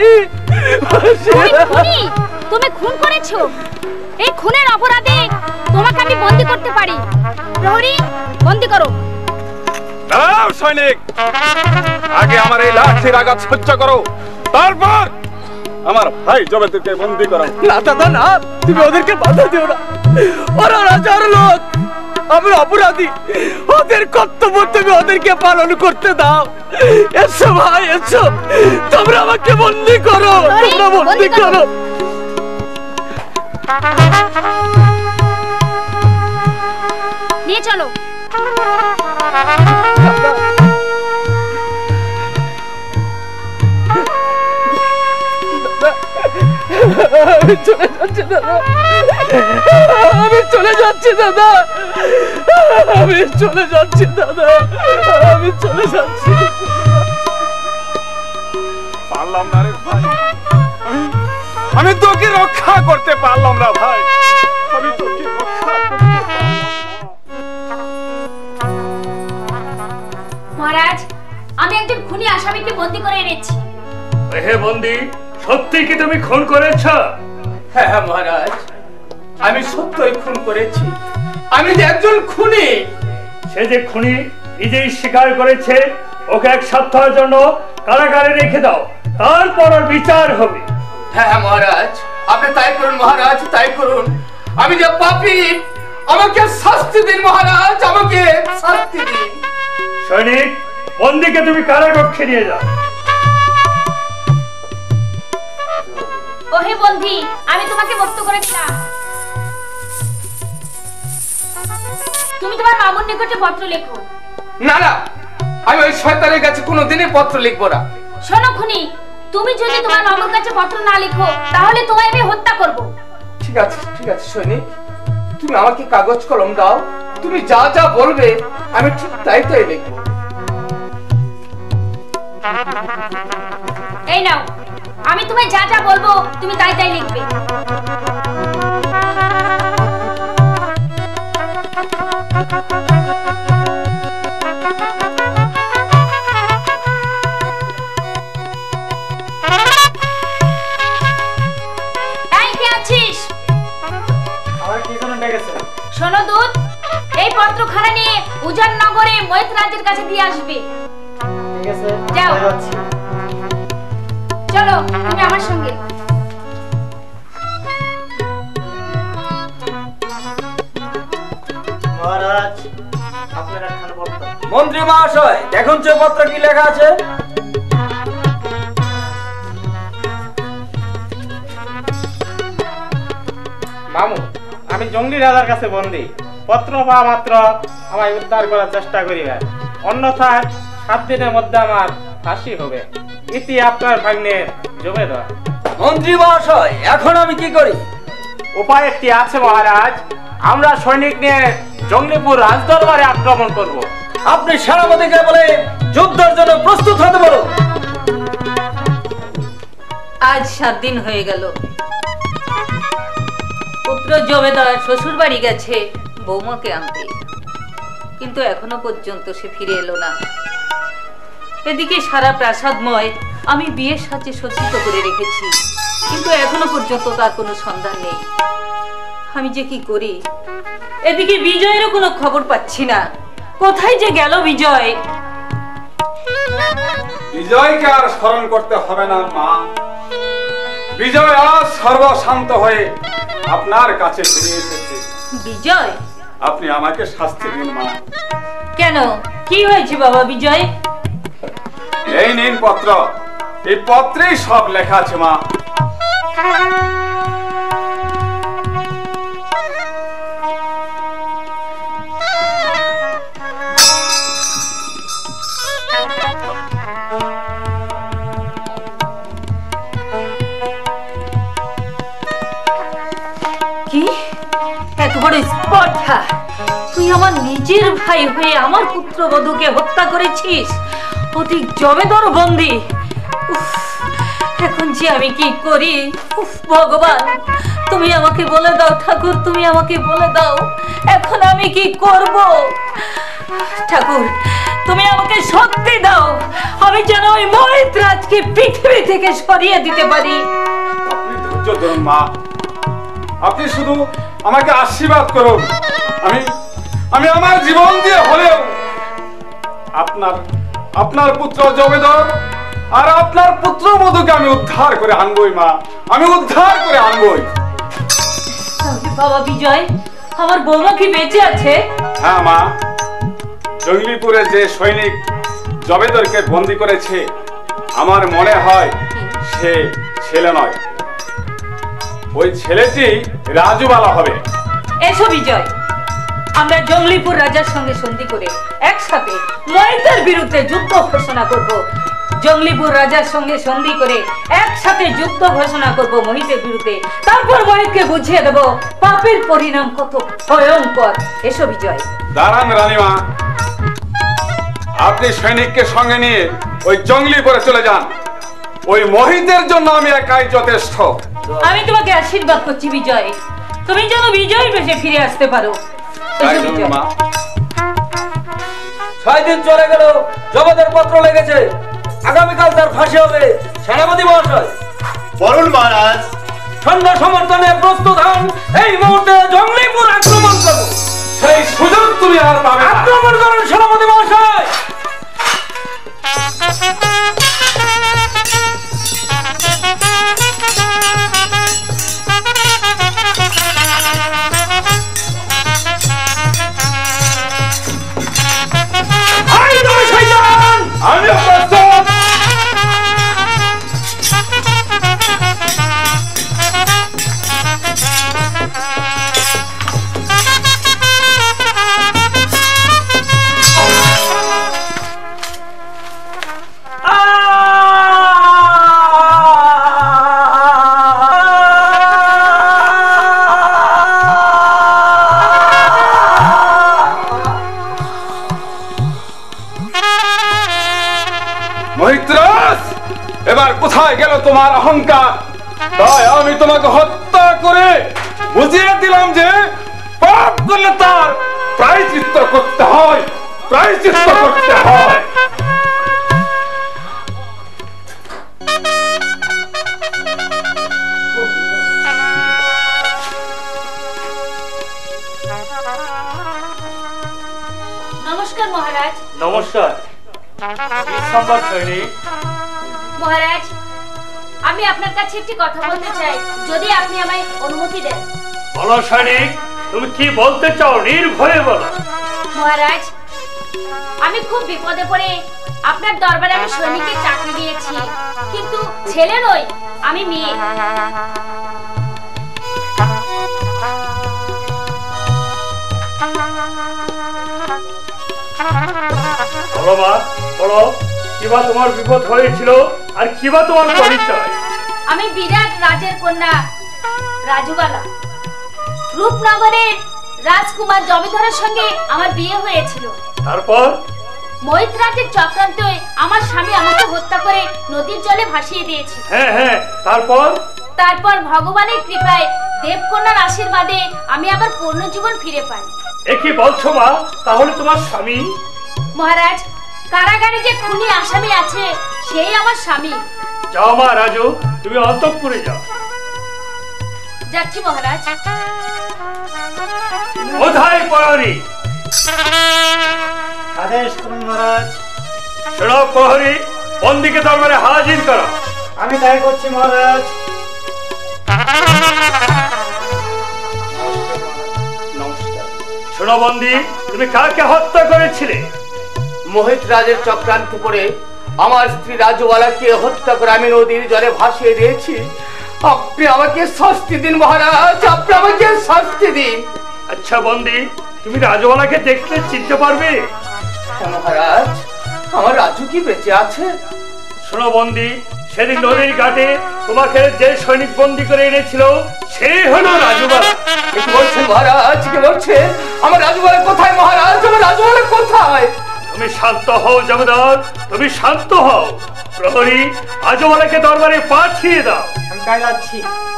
তুমি খুন করেছো? এই খুনের অপরাধে তোমাকে আমি বন্দী করতে পারি। প্রহরী, বন্দী করো। দাঁড়াও সৈনিক, আগে আমার এই লাঠির আঘাত সহ্য করো, তারপর আমার ভাই জবেদেরকে বন্দী করো। না দাদা, না, তুমি ওদেরকে বাধা দিও না। ওরা রাজার লোক, আমি অপরাধী। ওদের কর্তব্য তুমি ওদেরকে পালন করতে দাও। এসো ভাই, এসো, তোমরা আমাকে বন্দী করো, তোমরা বন্দী করো। নিয়ে চলো। আমি চলে যাচ্ছি দাদা, আমি চলে যাচ্ছি দাদা, আমি চলে যাচ্ছি দাদা, আমি চলে যাচ্ছি। পারলাম না রে ভাই, আমি আমি তোকে রক্ষা করতে পারলাম না ভাই, আমি তোকে রক্ষা করতে মহারাজ, আমি একজন খুনি আসামিকে বন্দী করে এনেছি। হে বন্দী, সত্যি কি তুমি খুন করেছ? হ্যাঁ হ্যাঁ মহারাজ, আমি সত্যই খুন করেছি। আমি যে একজন খুনি। সে যে খুনি নিজেই স্বীকার করেছে। ওকে এক সপ্তাহের জন্য কারাগারে রেখে দাও, তারপর ওর বিচার হবে। হ্যাঁ মহারাজ, আপনি তাই করুন মহারাজ, তাই করুন। আমি যে পাপী, আমাকে শাস্তি দিন মহারাজ, আমাকে শাস্তি দিন। সৈনিক, বন্দীকে তুমি কারাকক্ষে নিয়ে যাও। ওহে বন্ধী, আমি তোমাকে মুক্ত করেছিলাম। তুমি তোমার মামুর নিকটে পত্র লেখো। না না, আমি ওই শয়তানের কাছে কোনোদিনই পত্র লিখবো না। শোনো খুনি, তুমি যদি তোমার মামুর কাছে পত্র না লিখো তাহলে তোমায় আমি হত্যা করব। ঠিক আছে ঠিক আছে সৈনিক, তুমি আমাকে কাগজ কলম দাও, তুমি যা যা বলবে আমি ঠিক তাই তাই লিখবো। এই নাও, আমি তোমায় যা যা বলবো তুমি তাই তাই লিখবে। এই কে আছিস? আমার কি জন্য ডেকেছেন? শোনো দূত, এই পত্রখানা নিয়ে উজান নগরে মৈত রাজের কাছে দিয়ে আসবে। ঠিক আছে, যাও। যাচ্ছি। চলো তুমি আমার সঙ্গে। মহারাজ, আপনার একখানা পত্র। মন্ত্রী মহাশয়, দেখুন যে পত্র কি লেখা আছে। মামু, আমি জঙ্গলি রাজার কাছে বন্দী। পত্র পাওয়া মাত্র আমায় উদ্ধার করার চেষ্টা করিবেন, অন্যথায় সাত দিনের মধ্যে আমার ফাঁসি হবে। ইতি আপনার ভাগ্নের জমিদার। মন্ত্রী মহাশয়, এখন আমি কি করি? উপায় একটি আছে মহারাজ, আমরা সৈনিক নিয়ে জঙ্গলিপুর রাজদরবারে আক্রমণ করব। আপনি সেনাপতিকে বলে যুদ্ধের জন্য প্রস্তুত হতে বলুন। আজ সাত দিন হয়ে গেল, পুত্র জমিদার শ্বশুর বাড়ি গেছে বৌমাকে আনতে, কিন্তু এখনো পর্যন্ত সে ফিরে এলো না। এদিকে সারা প্রাসাদময় আমি বিয়ের সাথে সজ্জিত করে রেখেছি, কিন্তু এখনো পর্যন্ত তার কোনো সন্ধান নেই। আমি যে কি করি? এদিকে বিজয়েরও কোনো খবর পাচ্ছি না। কোথায় যে গেল বিজয়? বিজয়কে আর স্মরণ করতে হবে না মা। বিজয় আজ সর্বশান্ত হয়ে আপনার কাছে ফিরে এসেছে। বিজয়? আপনি আমাকে শাস্তি দিন মা। কেন, কি হয়েছে বাবা বিজয়? এই নিন পত্র, এই পত্রেই সব লেখা আছে মা। কি এত বড় স্পর্ধা! তুই আমার নিজের ভাই হয়ে আমার পুত্রবধূকে হত্যা করেছিস, অধিক জমিদার বন্দী। উফ, এখন যে আমি কি করি? উফ ভগবান, তুমি আমাকে বলে দাও ঠাকুর, তুমি আমাকে বলে দাও এখন আমি কি করব? ঠাকুর, তুমি আমাকে শক্তি দাও, আমি যেন ওই মহিত রাজকে পৃথিবী থেকে সরিয়ে দিতে পারি। আপনি ধৈর্য ধরুন মা, আপনি শুধু আমাকে আশীর্বাদ করুন। আমি আমি আমার জীবন দিয়ে হলেও আপনার আপনার পুত্র জমিদার আর আপনার পুত্র বধূকে আমি উদ্ধার করে আনবই মা, আমি উদ্ধার করে আনবই। বাবা বিজয়, আমার বৌমা কি বেঁচে আছে? হ্যাঁ মা, জঙ্গলিপুরে যে সৈনিক জবেদরকে বন্দী করেছে, আমার মনে হয় সে ছেলে নয়, ওই ছেলেটি রাজুবালা হবে। এসো বিজয়, আমরা জঙ্গলিপুর রাজার সঙ্গে সন্ধি করে একসাথে মহিতের বিরুদ্ধে যুদ্ধ ঘোষণা করব। জঙ্গলিপুর রাজার সঙ্গে সন্ধি করে একসাথে যুদ্ধ ঘোষণা করব মহিতের বিরুদ্ধে। তারপর মহিতকে বুঝিয়ে দেব পাপের পরিণাম কত ভয়ঙ্কর। এসো বিজয়। দাঁড়ান রানীমা, আপনি সৈনিককে সঙ্গে নিয়ে ওই জঙ্গলিপুরে চলে যান। ওই মহিতের জন্য আমি একাই যথেষ্ট। আমি তোমাকে আশীর্বাদ করছি বিজয়, তুমি যেন বিজয় বেশে ফিরে আসতে পারো। ছয় দিন চলে গেল, জমিদার পত্র লেগেছে, আগামীকাল তার ফাঁসি হবে। সেনাপতি মহাশয় বলুন মহারাজ। সৈন্য সমর্থনে প্রস্তুত হন, এই মুহূর্তে জঙ্গলিপুর আক্রমণ করব। সেই সুযোগ তুমি আর পাবে না। আক্রমণ করুন সেনাপতি মহাশয়। তোমার অহংকার, তাই আমি তোমাকে হত্যা করে বুঝিয়ে দিলাম যে পাপ করলে তার প্রায়শ্চিত্ত করতে হয়, প্রায়শ্চিত্ত করতে হয়। নমস্কার মহারাজ। নমস্কার। সংবাদ সৈনিক মহারাজ, আমি আপনার কাছে একটি কথা বলতে চাই, যদি আপনি আমায় অনুমতি দেন। বলো সৈনিক, তুমি কি বলতে চাও নির্ভয়ে বলো। মহারাজ, আমি খুব বিপদে পড়ে আপনার দরবারে আমি সৈনিকের চাকরি দিয়েছি, কিন্তু ছেলে নই, আমি মেয়ে। বলো মা, বলো কিবা তোমার বিপদ হয়েছিল আর কিবা তোমার পরিচয়। আমি বিরাট রাজের কন্যা রাজুবালা। রূপনগরের রাজকুমার জমিদারের সঙ্গে আমার বিয়ে হয়েছিল। তারপর মোহিত রাজের চক্রান্তে আমার স্বামী আমাকে হত্যা করে নদীর জলে ভাসিয়ে দিয়েছে। হ্যাঁ হ্যাঁ তারপর তারপর ভগবানের কৃপায় দেবকন্যার আশীর্বাদে আমি আবার পূর্ণ জীবন ফিরে পাই। এ কি বলছো মা? তাহলে তোমার স্বামী? মহারাজ, কারাগারে যে খুনি আসামি আছে সেই আমার স্বামী। যাও মা রাজু, তুমি অন্তঃপুরে যাও। যাচ্ছি মহারাজ। কোথায় প্রহরী? আদেশ করুন মহারাজ। শোনো প্রহরী, বন্দীকে দরবারে হাজির করো। আমি তাই করছি মহারাজ। শোনো বন্দী, তুমি কাকে হত্যা করেছিলে? মোহিত রাজের চক্রান্তে পড়ে আমার স্ত্রী রাজুবালাকে হত্যা করে আমি নদীর জলে ভাসিয়ে দিয়েছি। আপনি আমাকে শাস্তি দিন মহারাজ, আপনি আমাকে শাস্তি দিন। আচ্ছা বন্দী, তুমি রাজুবালাকে দেখলে চিনতে পারবে? মহারাজ, আমার রাজু কি বেঁচে আছে? শোনো বন্দী, সেদিন নদীর ঘাটে তোমাকে যে সৈনিক বন্দী করে এনেছিল সেই হলো রাজুবালা। কি বলছেন মহারাজ, কি বলছেন? আমার রাজুবালা কোথায় মহারাজ, আমার রাজুবালা কোথায়? তুমি শান্ত হও জমিদার, তুমি শান্ত হও। প্রহরী, রাজুবালাকে দরবারে পাঠিয়ে দাও। আমি তাই যাচ্ছি।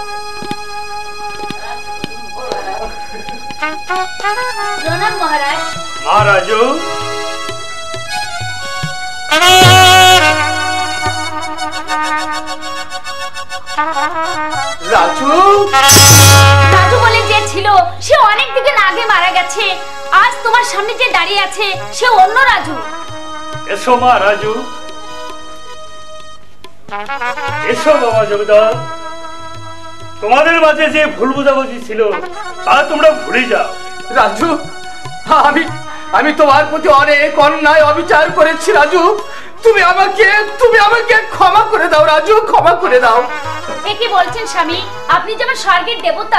প্রণাম মহারাজ। মা রাজু। রাজু রাজু বলে যে ছিল সে অনেক দিন আগে মারা গেছে। আজ তোমার সামনে যে দাঁড়িয়ে আছে সে অন্য রাজু। এসো মা রাজু, এসো বাবা জমিদার। তোমাদের মাঝে যে ভুল বুঝাবুঝি ছিল তা তোমরা ভুলে যাও। রাজু, আমি আমি তোমার প্রতি অনেক অন্যায় অবিচার করেছি রাজু। তুমি আমাকে তুমি আমাকে ক্ষমা করে দাও রাজু, ক্ষমা করে দাও। এ কি বলছেন স্বামী? আপনি যেমন স্বর্গের দেবতা।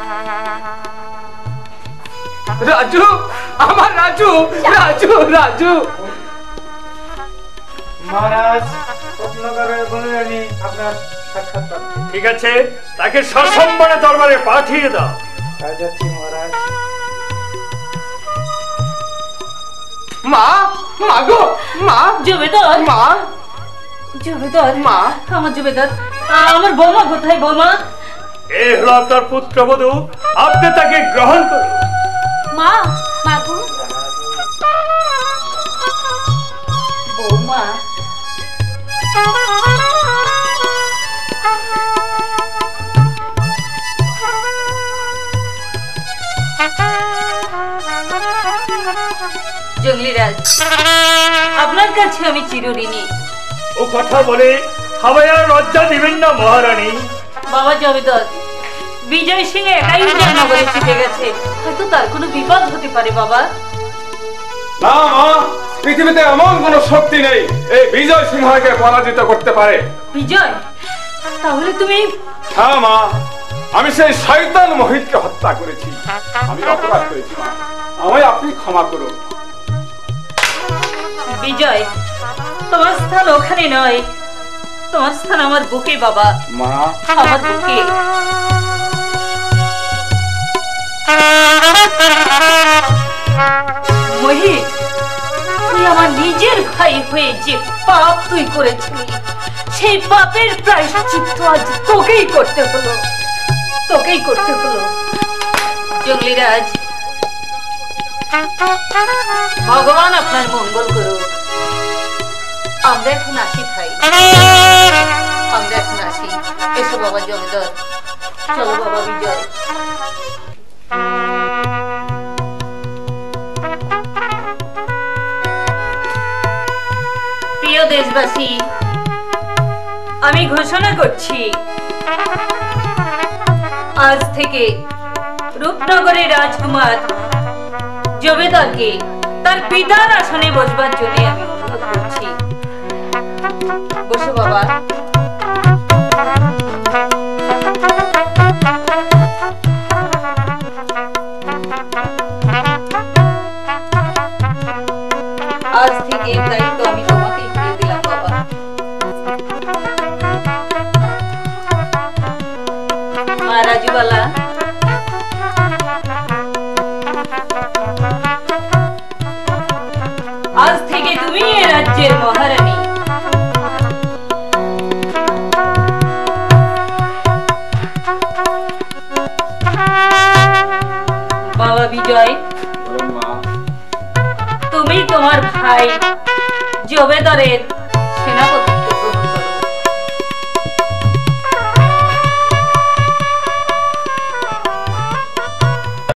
রাজু, আমার রাজু, রাজু, রাজু। মহারাজ, রত্নগরের বলে আমি আপনার সাক্ষাৎ পাবো। ঠিক আছে, তাকে সসম্মানে দরবারে পাঠিয়ে দাও। তাই যাচ্ছি মহারাজ। মা, মা গো, মা। জমিদার, মা। জমিদার, মা। আমার জমিদার, আমার বৌমা কোথায়? বৌমা। এ হলো আপনার পুত্রবধূ, আপনি তাকে গ্রহণ করুন। মা, মাগো। বৌমা। জঙ্গলিরাজ, আপনার কাছে আমি চিরঋণী। ও কথা বলে আমায় আর লজ্জা দিবেন না মহারানী। বাবা জমিদার, বিজয় সিং একাই নগরে ছুটে গেছে, হয়তো তার কোনো বিপদ হতে পারে। বাবা না মা, পৃথিবীতে এমন কোন শক্তি নেই এই বিজয় সিংহকে পরাজিত করতে পারে। বিজয়? তাহলে তুমি? হ্যাঁ মা, আমি সেই শয়তান মোহিতকে হত্যা করেছি। আমি অপরাধ করেছি মা, আমায় আপনি ক্ষমা করুন। বিজয়, তোমার স্থান ওখানে নয়, তোমার স্থান আমার বুকে বাবা। মা, আমার বুকে। মোহিত, তুই আমার নিজের ভাই হয়ে যে পাপ তুই করেছিলি সেই পাপের প্রায়শ্চিত্ত আজ তোকেই করতে হলো, তোকেই করতে হলো। জঙ্গলিরাজ, ভগবান আপনার মঙ্গল করুক। আমরা এখন আসি ভাই, আমরা এখন আসি। এসো বাবা জমিদার, চলো বাবা বিজয়। প্রিয় দেশবাসী, আমি ঘোষণা করছি আজ থেকে রূপনগরের রাজকুমার জবেদারকে তার পিতার আসনে বসবার জন্য আমি অনুরোধ করছি। বসো বাবা। আজ থেকে এর দায়িত্ব আমি তোমাকেই দিয়ে দিলাম বাবা। মা রাজুবালা, আজ থেকে তুমি এ রাজ্যের মহারানী। বাবা বিজয়, তুমি তোমার ভাই জবেদারের সেনাপতি।